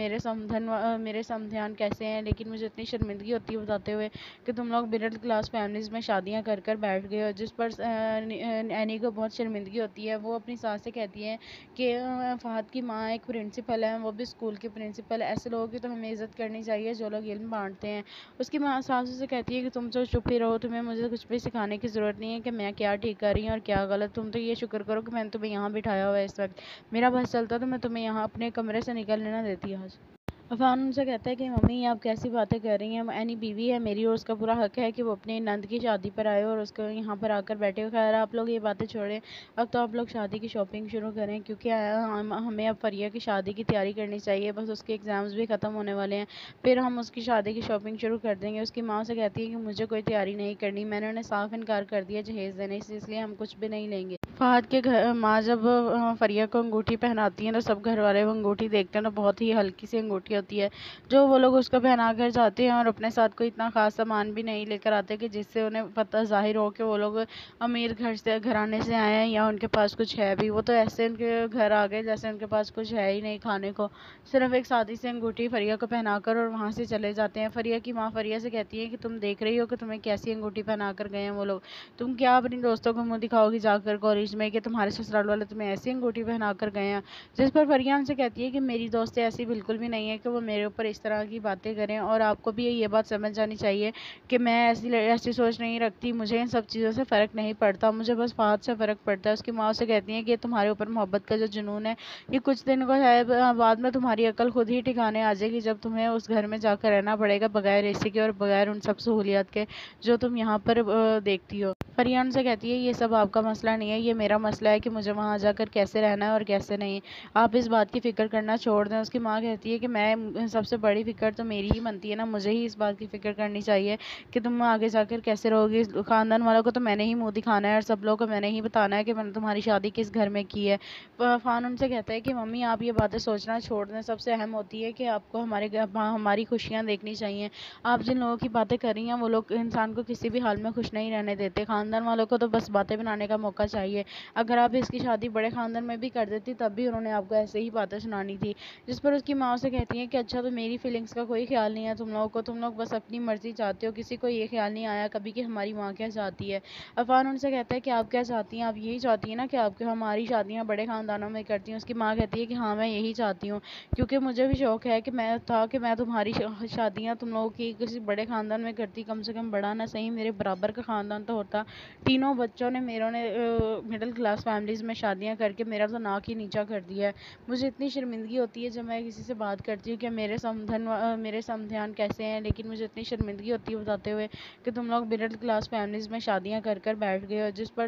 میرے سمدھان کیسے ہیں، لیکن مجھے اتنی شرمندگی ہوتی ہے بتاتے ہوئے کہ تم لوگ مڈل کلاس فیملیز میں شادیاں کر کر بیٹھ گئے ہو، جس پر اینی کو بہت شرمندگی ہوتی ہے۔ وہ اپنی ساس سے کہتی ہیں کہ فہد کی ماں ایک پرنسپل ہے، وہ بھی اسکول کی پرنسپل، ایسے لوگوں کی تو ہمیں عزت کرنی چاہیے جو لوگ علم بانٹتے ہیں۔ اس کی ماں ساسو سے کہتی ہے کہ تم تو چپ ہی رہو، تمہیں مجھے کچھ بھی سکھانے کی ضرورت نہیں ہے کہ میں کیا ٹھیک کر رہی ہوں اور کیا غلط۔ تم تو یہ شکر کرو کہ میں نے تمہیں یہاں بٹھایا ہوا ہے اس وقت، میرا بس چلتا تو میں تمہیں یہاں اپنے کمرے سے نکلنے نہ دیتی آج۔ عفان ان سے کہتا ہے کہ ممی آپ کیسی باتیں کر رہی ہیں، اینی بیوی ہے میری اور اس کا پورا حق ہے کہ وہ اپنے نند کی شادی پر آئے اور اس کو یہاں پر آ کر بیٹھے ہو۔ خیر آپ لوگ یہ باتیں چھوڑیں، اب تو آپ لوگ شادی کی شاپنگ شروع کریں، کیونکہ ہمیں اب فریہ کی شادی کی تیاری کرنی چاہیے، بس اس کے ایگزامز بھی ختم ہونے والے ہیں، پھر ہم اس کی شادی کی شاپنگ شروع کر دیں گے۔ اس کی ماں سے کہتی ہے کہ مجھے کوئی تیاری نہیں کرنی، میں نے انہیں صاف انکار کر دیا جہیز دینے سے، اس لیے ہم کچھ بھی نہیں لیں گے۔ فہد کے ماں جب فریہ کو انگوٹھی پہناتی ہیں تو سب گھر والے وہ انگوٹھی دیکھتے ہیں تو بہت ہی ہلکی سی انگوٹھی ہوتی ہے جو وہ لوگ اس کو پہنا کر جاتے ہیں، اور اپنے ساتھ کوئی اتنا خاص سامان بھی نہیں لے کر آتے کہ جس سے انہیں پتہ ظاہر ہو کہ وہ لوگ امیر گھرانے سے آئے ہیں یا ان کے پاس کچھ ہے بھی۔ وہ تو ایسے ان کے گھر آ گئے جیسے ان کے پاس کچھ ہے ہی نہیں کھانے کو، صرف ایک سادی سی انگوٹھی فریہ کو پہنا کر اور وہاں سے چلے جاتے ہیں۔ فریہ کی ماں فریہ سے کہتی ہے کہ تم دیکھ رہی ہو کہ تمہیں کیسی انگوٹھی پہنا کر گئے ہیں وہ لوگ، تم کیا اپنی دوستوں کو منہ دکھاؤ گی جا کر کالج میں کہ تمہارے سسرال والے تمہیں ایسی انگوٹھی پہنا کر گئے ہیں؟ جس پر فریہ ان سے کہتی ہے کہ میری دوست ایسی بالکل بھی نہیں ہے کہ وہ میرے اوپر اس طرح کی باتیں کریں، اور آپ کو بھی یہ بات سمجھ جانی چاہیے کہ میں ایسی سوچ نہیں رکھتی، مجھے ان سب چیزوں سے فرق نہیں پڑتا، مجھے بس فہد سے فرق پڑتا ہے۔ اس کی ماں سے کہتی ہیں کہ تمہارے اوپر محبت کا جو جنون ہے یہ کچھ دن کو ہے، بعد میں تمہاری عقل خود ہی ٹھکانے آ جائے گی جب تمہیں اس گھر میں جا کر رہنا پڑے گا بغیر اے سی کے اور بغیر ان سب سہولیات کے جو تم یہاں پر دیکھتی ہو۔ فریہ ان سے کہتی ہے یہ سب آپ کا مسئلہ نہیں ہے، یہ میرا مسئلہ ہے کہ مجھے وہاں جا کر کیسے رہنا ہے اور کیسے نہیں، آپ اس بات کی فکر کرنا چھوڑ دیں۔ اس کی ماں کہتی ہے کہ میں سب سے بڑی فکر تو میری ہی بنتی ہے نا، مجھے ہی اس بات کی فکر کرنی چاہیے کہ تم آگے جا کر کیسے رہو گی، خاندان والوں کو تو میں نے ہی منہ دکھانا ہے اور سب لوگوں کو میں نے ہی بتانا ہے کہ میں نے تمہاری شادی کس گھر میں کی ہے۔ عفان ان سے کہتا ہے کہ ممی آپ یہ باتیں سوچنا چھوڑ دیں، سب سے اہم ہوتی ہے کہ آپ کو ہماری خوشیاں دیکھنی چاہیے۔ آپ جن لوگوں کی باتیں کر رہی ہیں وہ لوگ انسان کو کسی بھی حال میں خوش نہیں رہنے دیتے، خاندان والوں کو تو بس باتیں بنانے کا موقع چاہیے، اگر آپ اس کی شادی بڑے خاندان میں بھی کر دیتی تب بھی انہوں نے آپ کو ایسے ہی باتیں سنانی تھی۔ جس پر اس کی ماں سے کہتی ہیں کہ اچھا تو میری فیلنگز کا کوئی خیال نہیں ہے تم لوگوں کو، تم لوگ بس اپنی مرضی چاہتے ہو، کسی کو یہ خیال نہیں آیا کبھی کہ ہماری ماں کیا چاہتی ہے۔ عفان ان سے کہتا ہے کہ آپ کیا چاہتی ہیں، آپ یہی چاہتی ہیں نا کہ آپ ہماری شادیاں بڑے خاندانوں میں کرتی ہیں۔ اس کی ماں کہتی ہے کہ ہاں میں یہی چاہتی ہوں، کیونکہ مجھے بھی شوق ہے کہ میں تمہاری شادیاں تم لوگوں کی کسی بڑے خاندان میں کرتی، کم سے کم بڑا نہ صحیح میرے برابر کا خاندان تو ہوتا۔ تینوں بچوں نے میروں نے مڈل کلاس فیملیز میں شادیاں کر کے میرا تو ناک ہی نیچا کر دیا ہے۔ مجھے اتنی شرمندگی ہوتی ہے جب میں کسی سے بات کرتی ہوں کہ میرے سمدھان کیسے ہیں، لیکن مجھے اتنی شرمندگی ہوتی ہے بتاتے ہوئے کہ تم لوگ مڈل کلاس فیملیز میں شادیاں کر کر بیٹھ گئے ہو، جس پر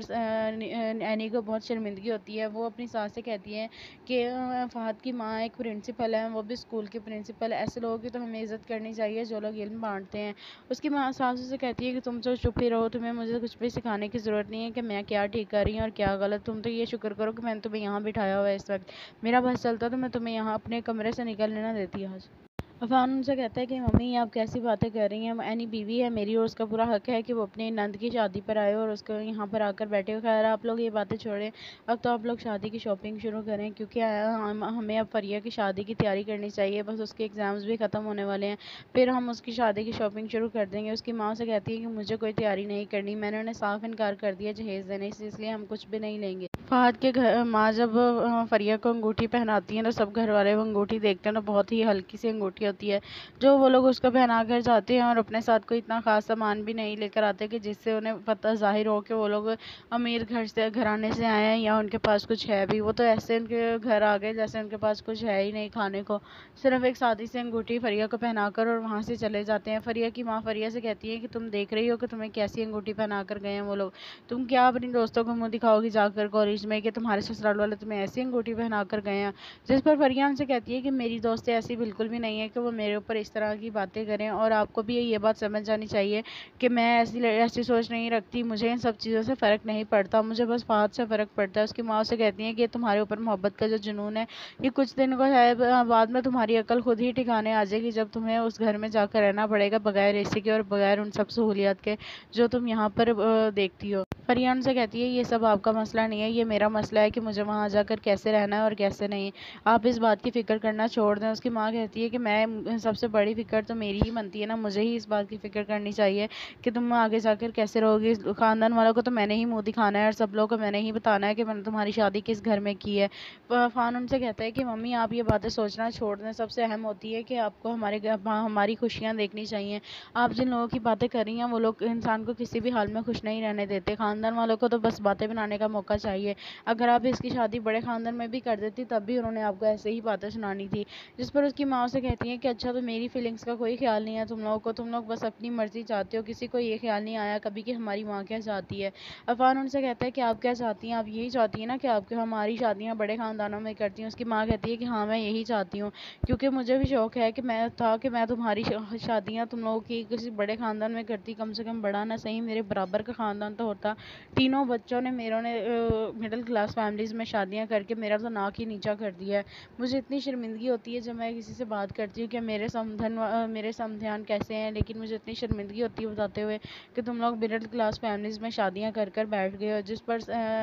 اینی کو بہت شرمندگی ہوتی ہے۔ وہ اپنی ساس سے کہتی ہیں کہ فہد کی ماں ایک پرنسپل ہے، وہ بھی اسکول کی پرنسپل، ایسے لوگوں کی تو ہمیں عزت کرنی چاہیے جو لوگ علم بانٹتے ہیں۔ اس کی ماں ساسو سے کہتی ہے کہ تم تو چپ ہی رہو، تمہیں مجھے کچھ بھی سکھانے کی ضرورت نہیں ہے کہ میں کیا ٹھیک کر رہی ہوں اور کیا غلط۔ تم تو یہ شکر کرو کہ میں نے تمہیں یہاں بٹھایا ہوا ہے اس وقت، میرا بس چلتا تو میں تمہیں یہاں اپنے کمرے سے نکلنے نہ دیتی آج۔ عفان ان سے کہتا ہے کہ ممی آپ کیسی باتیں کر رہی ہیں، اینی بیوی ہے میری اور اس کا پورا حق ہے کہ وہ اپنے نند کی شادی پر آئے اور اس کو یہاں پر آ کر بیٹھے ہو۔ خیر آپ لوگ یہ باتیں چھوڑیں، اب تو آپ لوگ شادی کی شاپنگ شروع کریں، کیونکہ ہمیں اب فریہ کی شادی کی تیاری کرنی چاہیے، بس اس کے ایگزامز بھی ختم ہونے والے ہیں، پھر ہم اس کی شادی کی شاپنگ شروع کر دیں گے۔ اس کی ماں سے کہتی ہے کہ مجھے کوئی تیاری نہیں کرنی، میں نے انہیں صاف انکار کر دیا جہیز دینے سے، اس لیے ہم کچھ بھی نہیں لیں گے۔ فہد کے ماں جب فریہ کو انگوٹھی پہناتی ہیں تو سب گھر والے وہ انگوٹھی دیکھتے ہیں تو بہت ہی ہلکی سی انگوٹھی ہوتی ہے جو وہ لوگ اس کو پہنا کر جاتے ہیں، اور اپنے ساتھ کوئی اتنا خاص سامان بھی نہیں لے کر آتے کہ جس سے انہیں پتہ ظاہر ہو کہ وہ لوگ امیر گھرانے سے آئے ہیں یا ان کے پاس کچھ ہے بھی۔ وہ تو ایسے ان کے گھر آ گئے جیسے ان کے پاس کچھ ہے ہی نہیں کھانے کو، صرف ایک سادی سی انگوٹھی فریہ کو پہنا کر اور وہاں سے چلے جاتے ہیں۔ فریہ کی ماں فریہ سے کہتی ہے کہ تم دیکھ رہی ہو کہ تمہیں کیسی انگوٹھی پہنا کر گئے ہیں وہ لوگ، تم کیا اپنی دوستوں کو منہ دکھاؤ گی جا کر کالج میں کہ تمہارے سسرال والے تمہیں ایسی انگوٹھی پہنا کر گئے ہیں؟ جس پر فریہ ان سے کہتی ہے کہ میری دوست ایسی بالکل بھی نہیں ہے کہ وہ میرے اوپر اس طرح کی باتیں کریں، اور آپ کو بھی یہ بات سمجھ جانی چاہیے کہ میں ایسی سوچ نہیں رکھتی، مجھے ان سب چیزوں سے فرق نہیں پڑتا، مجھے بس فہد سے فرق پڑتا ہے۔ اس کی ماں سے کہتی ہیں کہ تمہارے اوپر محبت کا جو جنون ہے یہ کچھ دن کو ہے، بعد میں تمہاری عقل خود ہی ٹھکانے آ جائے گی جب تمہیں اس گھر میں جا کر رہنا پڑے گا بغیر اے سی کے اور بغیر ان سب سہولیات کے جو تم یہاں پر دیکھتی ہو۔ फरिया उनसे कहती है ये सब आपका मसला नहीं है, ये मेरा मसला है कि मुझे वहाँ जाकर कैसे रहना है और कैसे नहीं। आप इस बात की फ़िक्र करना छोड़ दें। उसकी माँ कहती है कि मैं सबसे बड़ी फ़िक्र तो मेरी ही बनती है ना, मुझे ही इस बात की फ़िक्र करनी चाहिए कि तुम आगे जाकर कैसे रहोगी। ख़ानदान वालों को तो मैंने ही मुँह दिखाना है और सब लोगों को मैंने ही बताना है कि मैंने तुम्हारी शादी किस घर में की है। फ़ान उनसे कहता है कि मम्मी आप ये बातें सोचना छोड़ दें। सबसे अहम होती है कि आपको हमारी खुशियाँ देखनी चाहिए। आप जिन लोगों की बातें कर रही हैं वो लोग इंसान को किसी भी हाल में खुश नहीं रहने देते। ख़ानदान वालों को तो बस बातें बनाने का मौका चाहिए। अगर आप इसकी शादी बड़े ख़ानदान में भी कर देती तब भी उन्होंने आपको ऐसे ही बातें सुनानी थी। जिस पर उसकी माँ उसे कहती है कि अच्छा तो मेरी फीलिंग्स का कोई ख्याल नहीं है तुम लोगों को, तुम लोग बस अपनी मर्जी चाहते हो, किसी को ये ख्याल नहीं आया कभी कि हमारी माँ क्या चाहती है। अफान उनसे कहता है कि आप क्या चाहती हैं, आप यही चाहती हैं ना कि आपके हमारी शादियाँ बड़े ख़ानदानों में करती हैं। उसकी माँ कहती है कि हाँ मैं यही चाहती हूँ, क्योंकि मुझे भी शौक़ है कि मैं तुम्हारी शादियाँ तुम लोगों की किसी बड़े ख़ानदान में करती, कम से कम बड़ा ना सही मेरे बराबर का ख़ानदान तो होता। तीनों बच्चों ने मेरों ने मिडिल क्लास फैमिलीज़ में शादियाँ करके मेरा तो नाक ही नीचा कर दिया है। मुझे इतनी शर्मिंदगी होती है जब मैं किसी से बात करती हूँ कि मेरे समधन कैसे हैं, लेकिन मुझे इतनी शर्मिंदगी होती है बताते हुए कि तुम लोग मिडिल क्लास फैमिलीज़ में शादियाँ कर कर बैठ गए हो। जिस पर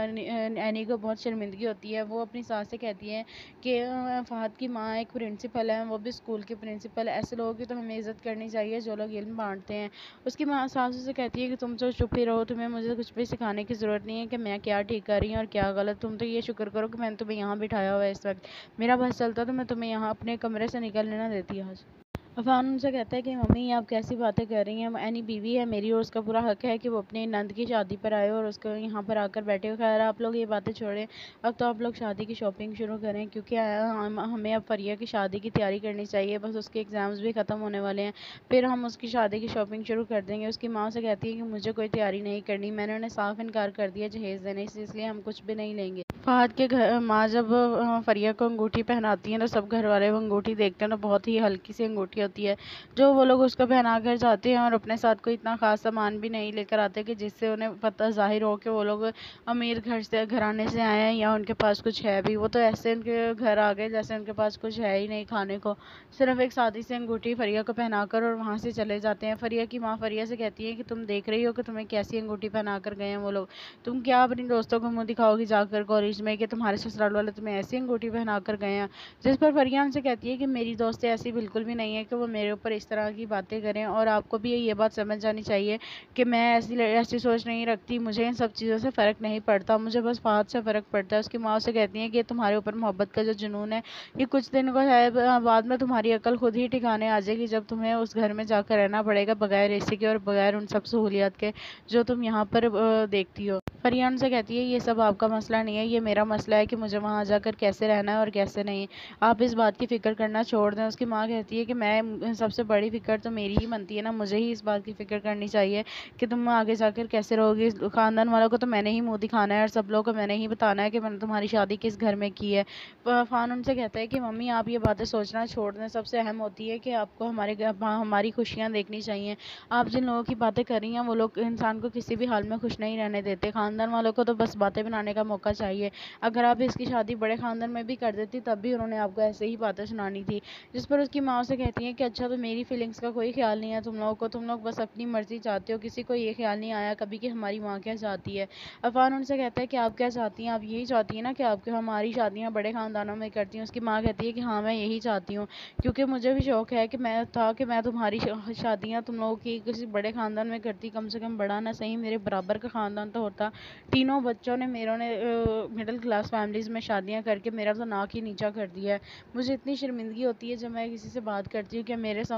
एनी को बहुत शर्मिंदगी होती है। वो अपनी सास से कहती है कि फ़हद की माँ एक प्रिंसिपल है, वो भी स्कूल की प्रिंसिपल है, ऐसे लोगों की तो हमें इज़्ज़त करनी चाहिए जो लोग इल्म बांटते हैं। उसकी माँ सास से कहती है कि तुम तो चुप ही रहो, तुम्हें मुझे कुछ भी सिखाने की ज़रूरत नहीं है कि मैं क्या ठीक कर रही हूँ और क्या गलत। तुम तो ये शुक्र करो कि मैंने तुम्हें यहाँ बिठाया हुआ है इस वक्त। मेरा बस चलता तो मैं तुम्हें यहाँ अपने कमरे से निकलने ना देती आज। अफान उनसे कहता है कि मम्मी आप कैसी बातें कर रही हैं, एनी बीवी है मेरी और उसका पूरा हक है कि वो अपने नंद की शादी पर आए और उसको यहाँ पर आकर बैठे। खैर आप लोग ये बातें छोड़ें, अब तो आप लोग शादी की शॉपिंग शुरू करें, क्योंकि हमें अब फरिया की शादी की तैयारी करनी चाहिए। बस उसके एग्ज़ाम्स भी ख़त्म होने वाले हैं, फिर हम उसकी शादी की शॉपिंग शुरू कर देंगे। उसकी माँ से कहती है कि मुझे कोई तैयारी नहीं करनी, मैंने उन्हें साफ इनकार कर दिया जहेज़ देने से, इसलिए हम कुछ भी नहीं लेंगे। फ़हद के घर माँ जब फरिया को अंगूठी पहनाती हैं तो सब घर वाले वो अंगूठी देखते हैं तो बहुत ही हल्की सी अंगूठी होती है जो वो लोग उसको पहना कर जाते हैं और अपने साथ कोई इतना ख़ास सामान भी नहीं लेकर आते कि जिससे उन्हें पता ज़ाहिर हो कि वो लोग अमीर घराने से आए हैं या उनके पास कुछ है भी। वो तो ऐसे उनके घर आ गए जैसे उनके पास कुछ है ही नहीं खाने को, सिर्फ एक सादी सी अंगूठी फरिया को पहनाकर और वहाँ से चले जाते हैं। फरिया की माँ फरिया से कहती है कि तुम देख रही हो कि तुम्हें कैसी अंगूठी पहना कर गए हैं वो लोग, तुम क्या अपनी दोस्तों को मुँह दिखाओगी जाकर कॉलेज में कि तुम्हारे ससुराल वाले तुम्हें ऐसी अंगूठी पहना कर गए हैं। जिस पर फरिया उनसे कहती है कि मेरी दोस्तें ऐसी बिल्कुल भी नहीं है कि वो मेरे ऊपर इस तरह की बातें करें, और आपको भी ये बात समझ जानी चाहिए कि मैं ऐसी सोच नहीं रखती, मुझे इन सब चीज़ों से फ़र्क नहीं पड़ता, मुझे बस फ़हद से फ़र्क पड़ता है। उसकी माँ उसे कहती है कि तुम्हारे ऊपर मोहब्बत का जो जुनून है ये कुछ दिन को है, बाद में तुम्हारी अकल खुद ही ठिकाने आ जाएगी जब तुम्हें उस घर में जाकर रहना पड़ेगा बगैर एसी के और बगैर उन सब सहूलियात के जो तुम यहाँ पर देखती हो। फरिया उनसे कहती है ये सब आपका मसला नहीं है, ये मेरा मसला है कि मुझे वहाँ जाकर कैसे रहना है और कैसे नहीं। आप इस बात की फ़िक्र करना छोड़ दें। उसकी माँ कहती है कि मैं सबसे बड़ी फ़िक्र तो मेरी ही बनती है ना, मुझे ही इस बात की फ़िक्र करनी चाहिए कि तुम आगे जाकर कैसे रहोगी। ख़ानदान वालों को तो मैंने ही मुँह दिखाना है और सब लोगों को मैंने ही बताना है कि मैंने तुम्हारी शादी किस घर में की है। फ़ान उनसे कहता है कि मम्मी आप ये बातें सोचना छोड़ दें, सबसे अहम होती है कि आपको हमारी खुशियाँ देखनी चाहिए। आप जिन लोगों की बातें कर रही हैं वो लोग इंसान को किसी भी हाल में खुश नहीं रहने देते। ख़ानदान वालों को तो बस बातें बनाने का मौका चाहिए। अगर आप इसकी शादी बड़े ख़ानदान में भी कर देती तब भी उन्होंने आपको ऐसे ही बातें सुनानी थी। जिस पर उसकी माँ उसे कहती है कि अच्छा तो मेरी फीलिंग्स का कोई ख्याल नहीं है तुम लोगों को, तुम लोग बस अपनी मर्जी चाहते हो, किसी को ये ख्याल नहीं आया कभी कि हमारी माँ क्या चाहती है। अफान उनसे कहता है कि आप क्या चाहती हैं, आप यही चाहती हैं ना कि आपके हमारी शादियाँ बड़े ख़ानदानों में करती हैं। उसकी माँ कहती है कि हाँ मैं यही चाहती हूँ, क्योंकि मुझे भी शौक़ है कि मैं तुम्हारी शादियाँ तुम लोगों की किसी बड़े ख़ानदान में करती, कम से कम बड़ा ना सही मेरे बराबर का ख़ानदान तो होता। तीनों बच्चों ने मेरों ने मिडिल क्लास फैमिलीज़ में शादियाँ करके मेरा तो नाक ही नीचा कर दिया है। मुझे इतनी शर्मिंदगी होती है जब मैं किसी से बात करती हूँ कि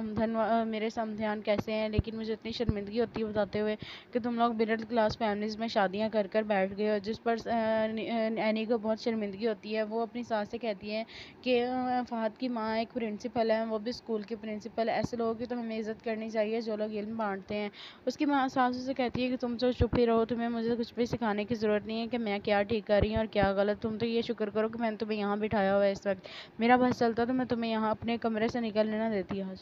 मेरे समधन कैसे हैं, लेकिन मुझे इतनी शर्मिंदगी होती है बताते हुए कि तुम लोग मिडिल क्लास फैमिलीज़ में शादियाँ कर कर बैठ गए हो। जिस पर एनी को बहुत शर्मिंदगी होती है। वो अपनी सास से कहती है कि फ़हद की माँ एक प्रिंसिपल है, वो भी स्कूल की प्रिंसिपल है, ऐसे लोगों की तो हमें इज़्ज़त करनी चाहिए जो लोग इल्म बांटते हैं। उसकी माँ सास से कहती है कि तुम तो चुप ही रहो, तुम्हें मुझे कुछ भी सिखाने की ज़रूरत नहीं है कि मैं क्या ठीक कर रही हूँ और क्या गलत। तुम तो ये शुक्र करो कि मैंने तुम्हें यहाँ बिठाया हुआ है इस वक्त। मेरा बस चलता तो मैं तुम्हें यहाँ अपने कमरे से निकलने ना देती आज।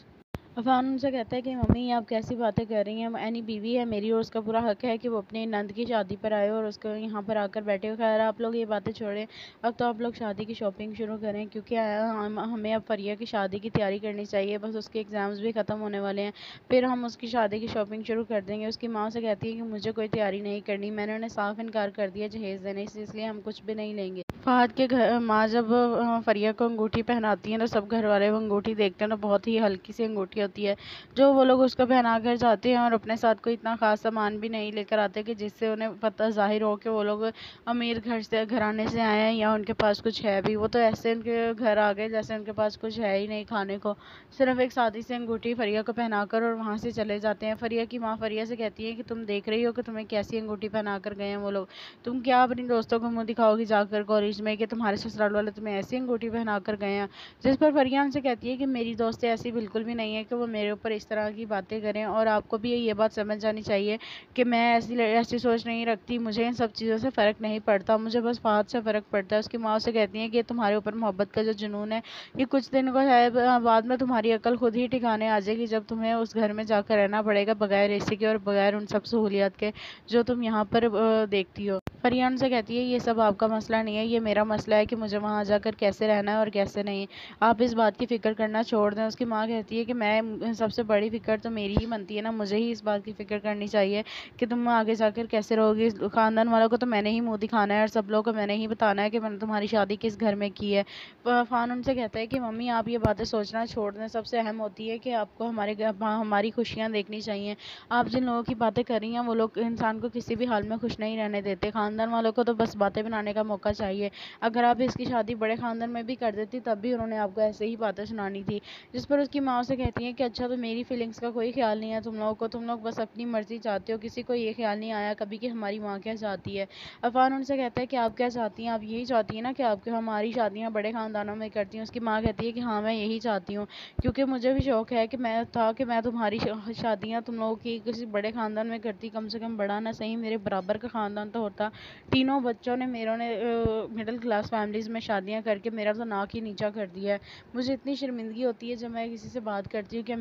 अफान उनसे कहता है कि मम्मी आप कैसी बातें कर रही हैं, एनी बीवी है मेरी और उसका पूरा हक है कि वो अपनी नंद की शादी पर आए और उसको यहाँ पर आकर बैठे हो। खैर आप लोग ये बातें छोड़ें, अब तो आप लोग शादी की शॉपिंग शुरू करें, क्योंकि हमें अब फरिया की शादी की तैयारी करनी चाहिए। बस उसके एग्ज़ाम्स भी ख़त्म होने वाले हैं, फिर हम उसकी शादी की शॉपिंग शुरू कर देंगे। उसकी माँ से कहती है कि मुझे कोई तैयारी नहीं करनी, मैंने उन्हें साफ इनकार कर दिया जहेज़ देने से, इसलिए हम कुछ भी नहीं लेंगे। फहद के घर माँ जब फरिया को अंगूठी पहनाती हैं तो सब घर वाले वो अंगूठी देखते हैं तो बहुत ही हल्की सी अंगूठी होती है, जो वो लोग उसको पहना कर जाते हैं और अपने साथ कोई इतना ख़ास सामान भी नहीं लेकर आते कि जिससे उन्हें पता ज़ाहिर हो कि वो लोग अमीर घराने से आए हैं या उनके पास कुछ है भी। वो तो ऐसे उनके घर आ गए जैसे उनके पास कुछ है ही नहीं खाने को, सिर्फ एक सादी सी अंगूठी फरिया को पहनाकर और वहाँ से चले जाते हैं। फरिया की माँ फरिया से कहती है कि तुम देख रही हो कि तुम्हें कैसी अंगूठी पहना कर गए हैं वो लोग, तुम क्या अपनी दोस्तों को मुँह दिखाओगी जाकर कॉलेज में कि तुम्हारे ससुराल वाले तुम्हें ऐसी अंगूठी पहना कर गए हैं। जिस पर फरिया उनसे कहती है कि मेरी दोस्तें ऐसी बिल्कुल भी नहीं है कि वो मेरे ऊपर इस तरह की बातें करें, और आपको भी ये बात समझ जानी चाहिए कि मैं ऐसी सोच नहीं रखती, मुझे इन सब चीज़ों से फ़र्क नहीं पड़ता, मुझे बस फहद से फ़र्क पड़ता है। उसकी माँ से कहती है कि तुम्हारे ऊपर मोहब्बत का जो जुनून है ये कुछ दिन को शायद बाद में तुम्हारी अकल खुद ही ठिकाने आ जाएगी, जब तुम्हें उस घर में जाकर रहना पड़ेगा बगैर एसी के और बगैर उन सब सहूलियत के जो तुम यहाँ पर देखती हो। फरिया उनसे कहती है ये सब आपका मसला नहीं है, ये मेरा मसला है कि मुझे वहाँ जाकर कैसे रहना है और कैसे नहीं। आप इस बात की फ़िक्र करना छोड़ दें। उसकी माँ कहती है कि मैं सबसे बड़ी फ़िक्र तो मेरी ही बनती है ना, मुझे ही इस बात की फ़िक्र करनी चाहिए कि तुम आगे जाकर कैसे रहोगी। ख़ानदान वालों को तो मैंने ही मुँह दिखाना है और सब लोगों को मैंने ही बताना है कि मैंने तुम्हारी शादी किस घर में की है। फ़ान उनसे कहता है कि मम्मी आप ये बातें सोचना छोड़ दें, सबसे अहम होती है कि आपको हमारी खुशियाँ देखनी चाहिए। आप जिन लोगों की बातें कर रही हैं वो लोग इंसान को किसी भी हाल में खुश नहीं रहने देते। ख़ानदान वालों को तो बस बातें बनाने का मौका चाहिए। अगर आप इसकी शादी बड़े ख़ानदान में भी कर देती तब भी उन्होंने आपको ऐसे ही बातें सुनानी थी। जिस पर उसकी माँ से कहती हैं कि अच्छा तो मेरी फीलिंग्स का कोई ख्याल नहीं है तुम लोगों को, तुम लोग बस अपनी मर्ज़ी चाहते हो, किसी को ये ख्याल नहीं आया कभी कि हमारी माँ क्या चाहती है। अफ़ान उनसे कहता है कि आप क्या चाहती हैं, आप यही चाहती हैं ना कि आपके हमारी शादियाँ बड़े ख़ानदानों में करती हैं। उसकी माँ कहती है कि हाँ मैं यही चाहती हूँ, क्योंकि मुझे भी शौक़ है कि मैं तुम्हारी शादियाँ तुम लोगों की किसी बड़े ख़ानदान में करती, कम से कम बड़ा ना सही मेरे बराबर का ख़ानदान तो होता। तीनों बच्चों ने मेरों ने मिडिल क्लास फैमिलीज़ में शादियाँ करके मेरा तो नाक ही नीचा कर दिया है। मुझे इतनी शर्मिंदगी होती है जब मैं किसी से बात करती हूँ कि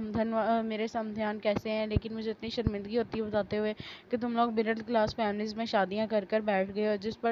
मेरे समधन कैसे हैं, लेकिन मुझे इतनी शर्मिंदगी होती है बताते हुए कि तुम लोग मिडिल क्लास फैमिलीज़ में शादियाँ कर कर बैठ गए हो। जिस पर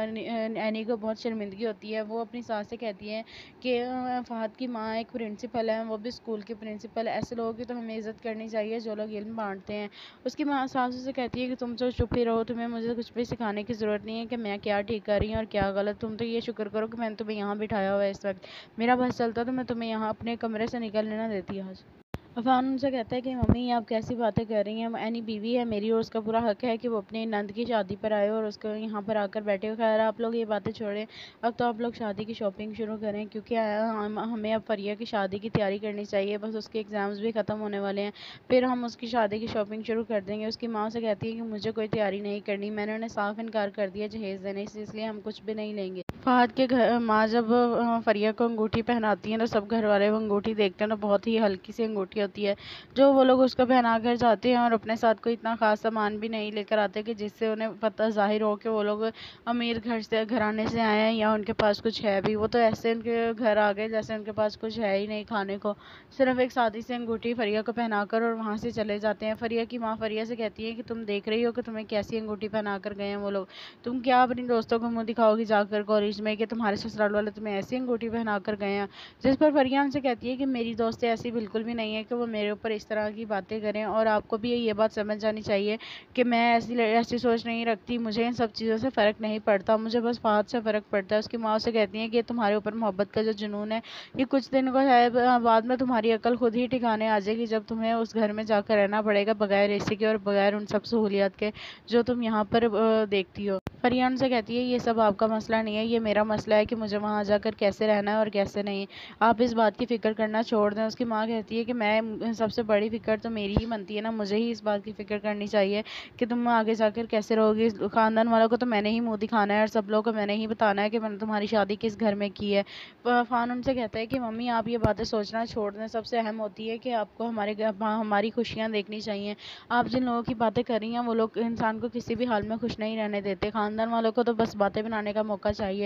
एनी को बहुत शर्मिंदगी होती है। वो अपनी सास से कहती है कि फहद की माँ एक प्रिंसिपल है, वो भी स्कूल की प्रिंसिपल, ऐसे लोगों की तो हमें इज़्ज़त करनी चाहिए जो लोग इल्म बांटते हैं। उसकी माँ सासू से कहती है कि तुम तो चुप ही रहो, तुम्हें मुझे कुछ भी सिखाने की ज़रूरत नहीं है कि मैं क्या ठीक कर रही हूँ और क्या गलत। तुम तो ये शुक्र करो कि मैंने तुम्हें यहाँ बिठाया हुआ है इस वक्त, मेरा बस चलता तो मैं तुम्हें यहाँ अपने कमरे से निकलने ना देती आज। अफ़ान उनसे कहता है कि मम्मी आप कैसी बातें कर रही हैं, एनी बीवी है मेरी और उसका पूरा हक है कि वो अपनी नंद की शादी पर आए और उसको यहाँ पर आकर बैठे हो। खैर आप लोग ये बातें छोड़ें, अब तो आप लोग शादी की शॉपिंग शुरू करें, क्योंकि हमें अब फरिया की शादी की तैयारी करनी चाहिए। बस उसके एग्ज़ाम्स भी ख़त्म होने वाले हैं, फिर हम उसकी शादी की शॉपिंग शुरू कर देंगे। उसकी माँ से कहती है कि मुझे कोई तैयारी नहीं करनी, मैंने उन्हें साफ इनकार कर दिया जहेज़ देने से, इसलिए हम कुछ भी नहीं लेंगे। फहद के घर माँ जब फरिया को अंगूठी पहनाती हैं तो सब घर वाले वो अंगूठी देखते हैं तो बहुत ही हल्की सी अंगूठी होती है, जो वो लोग उसको पहना कर जाते हैं और अपने साथ कोई इतना ख़ास सामान भी नहीं लेकर आते कि जिससे उन्हें पता ज़ाहिर हो कि वो लोग अमीर घराने से आए हैं या उनके पास कुछ है भी। वो तो ऐसे उनके घर आ गए जैसे उनके पास कुछ है ही नहीं खाने को, सिर्फ एक सादी सी अंगूठी फरिया को पहनाकर और वहाँ से चले जाते हैं। फरिया की माँ फरिया से कहती है कि तुम देख रही हो कि तुम्हें कैसी अंगूठी पहना कर गए हैं वो लोग, तुम क्या अपनी दोस्तों को मुँह दिखाओगी जाकर कॉलेज में कि तुम्हारे ससुराल वाले तुम्हें ऐसी अंगूठी पहना कर गए हैं। जिस पर फरिया उनसे कहती है कि मेरी दोस्तें ऐसी बिल्कुल भी नहीं है कि वो मेरे ऊपर इस तरह की बातें करें, और आपको भी ये बात समझ जानी चाहिए कि मैं ऐसी सोच नहीं रखती, मुझे इन सब चीज़ों से फ़र्क नहीं पड़ता, मुझे बस फहद से फ़र्क पड़ता है। उसकी माँ से कहती हैं कि तुम्हारे ऊपर मोहब्बत का जो जुनून है ये कुछ दिन को शायद बाद में तुम्हारी अकल खुद ही ठिकाने आ जाएगी, जब तुम्हें उस घर में जाकर रहना पड़ेगा बगैर एसी के और बगैर उन सब सहूलियत के जो तुम यहाँ पर देखती हो। फरिया उनसे कहती है ये सब आपका मसला नहीं है, ये मेरा मसला है कि मुझे वहाँ जाकर कैसे रहना है और कैसे नहीं। आप इस बात की फ़िक्र करना छोड़ दें। उसकी माँ कहती है कि मैं सबसे बड़ी फ़िक्र तो मेरी ही बनती है ना, मुझे ही इस बात की फ़िक्र करनी चाहिए कि तुम आगे जाकर कैसे रहोगी। ख़ानदान वालों को तो मैंने ही मुँह दिखाना है और सब लोगों को मैंने ही बताना है कि मैंने तुम्हारी शादी किस घर में की है। फ़ान उनसे कहता है कि मम्मी आप ये बातें सोचना छोड़ दें, सबसे अहम होती है कि आपको हमारी खुशियाँ देखनी चाहिए। आप जिन लोगों की बातें कर रही हैं वो लोग इंसान को किसी भी हाल में खुश नहीं रहने देते। ख़ानदान वालों को तो बस बातें बनाने का मौका चाहिए।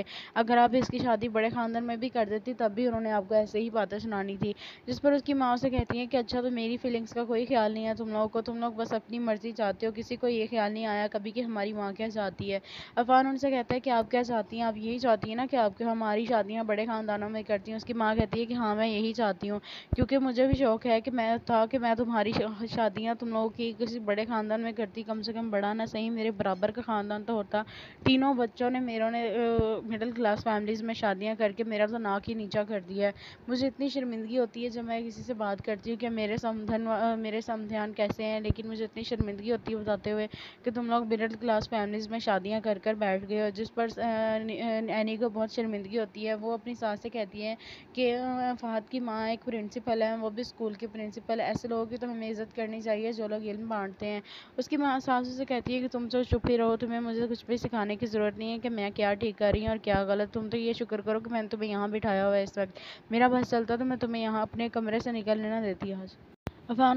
اگر آپ اس کی شادی بڑے خاندان میں بھی کر دیتی تب بھی انہوں نے آپ کو ایسے ہی باتیں سنانی تھی۔ جس پر اس کی ماں اسے کہتی ہیں کہ اچھا تو میری فیلنگس کا کوئی خیال نہیں ہے تم لوگوں کو، تم لوگ بس اپنی مرضی چاہتے ہو، کسی کو یہ خیال نہیں آیا کبھی کہ ہماری ماں کیا چاہتی ہے۔ عفان ان سے کہتا ہے کہ آپ کیا چاہتی ہیں، آپ یہی چاہتی ہیں نا کہ آپ ہماری شادیاں بڑے خاندانوں میں کرتی ہیں۔ اس کی ماں کہتی ہے کہ ہاں میں یہی چاہتی ہوں، کیونکہ مجھے بھی شوق ہے کہ میں تمہاری شادیاں تم لوگوں کی کسی بڑے خاندان میں کرتی، کم سے کم بڑا نہ صحیح میرے برابر کا خاندان تو ہوتا۔ تینوں بچوں نے میروں نے مڈل کلاس فیملیز میں شادیاں کر کے میرا تو ناک ہی نیچا کر دیا ہے۔ مجھے اتنی شرمندگی ہوتی ہے جب میں کسی سے بات کرتی ہوں کہ میرے سمدھان کیسے ہیں، لیکن مجھے اتنی شرمندگی ہوتی ہے بتاتے ہوئے کہ تم لوگ مڈل کلاس فیملیز میں شادیاں کر کر بیٹھ گئے ہو۔ جس پر اینی کو بہت شرمندگی ہوتی ہے۔ وہ اپنی ساس سے کہتی ہے کہ فہد کی ماں ایک پرنسپل ہے، وہ بھی اسکول کی پرنسپل، ایسے لوگوں کی تو ہمیں عزت کرنی چاہیے جو لوگ علم بانٹتے ہیں۔ اس کی ماں ساس سے کہتی ہے کہ تم تو چپ ہی رہو، تمہیں مجھے کچھ بھی سکھانے کی ضرورت نہیں ہے کہ میں کیا ٹھیک کر رہی ہوں اور کیا غلط، تم تو یہ شکر کرو کہ میں نے تمہیں یہاں بٹھایا ہوا ہے اس وقت، میرا بس چلتا تو میں تمہیں یہاں اپنے کمرے سے نکلنے نہ دیتی آج۔ عفان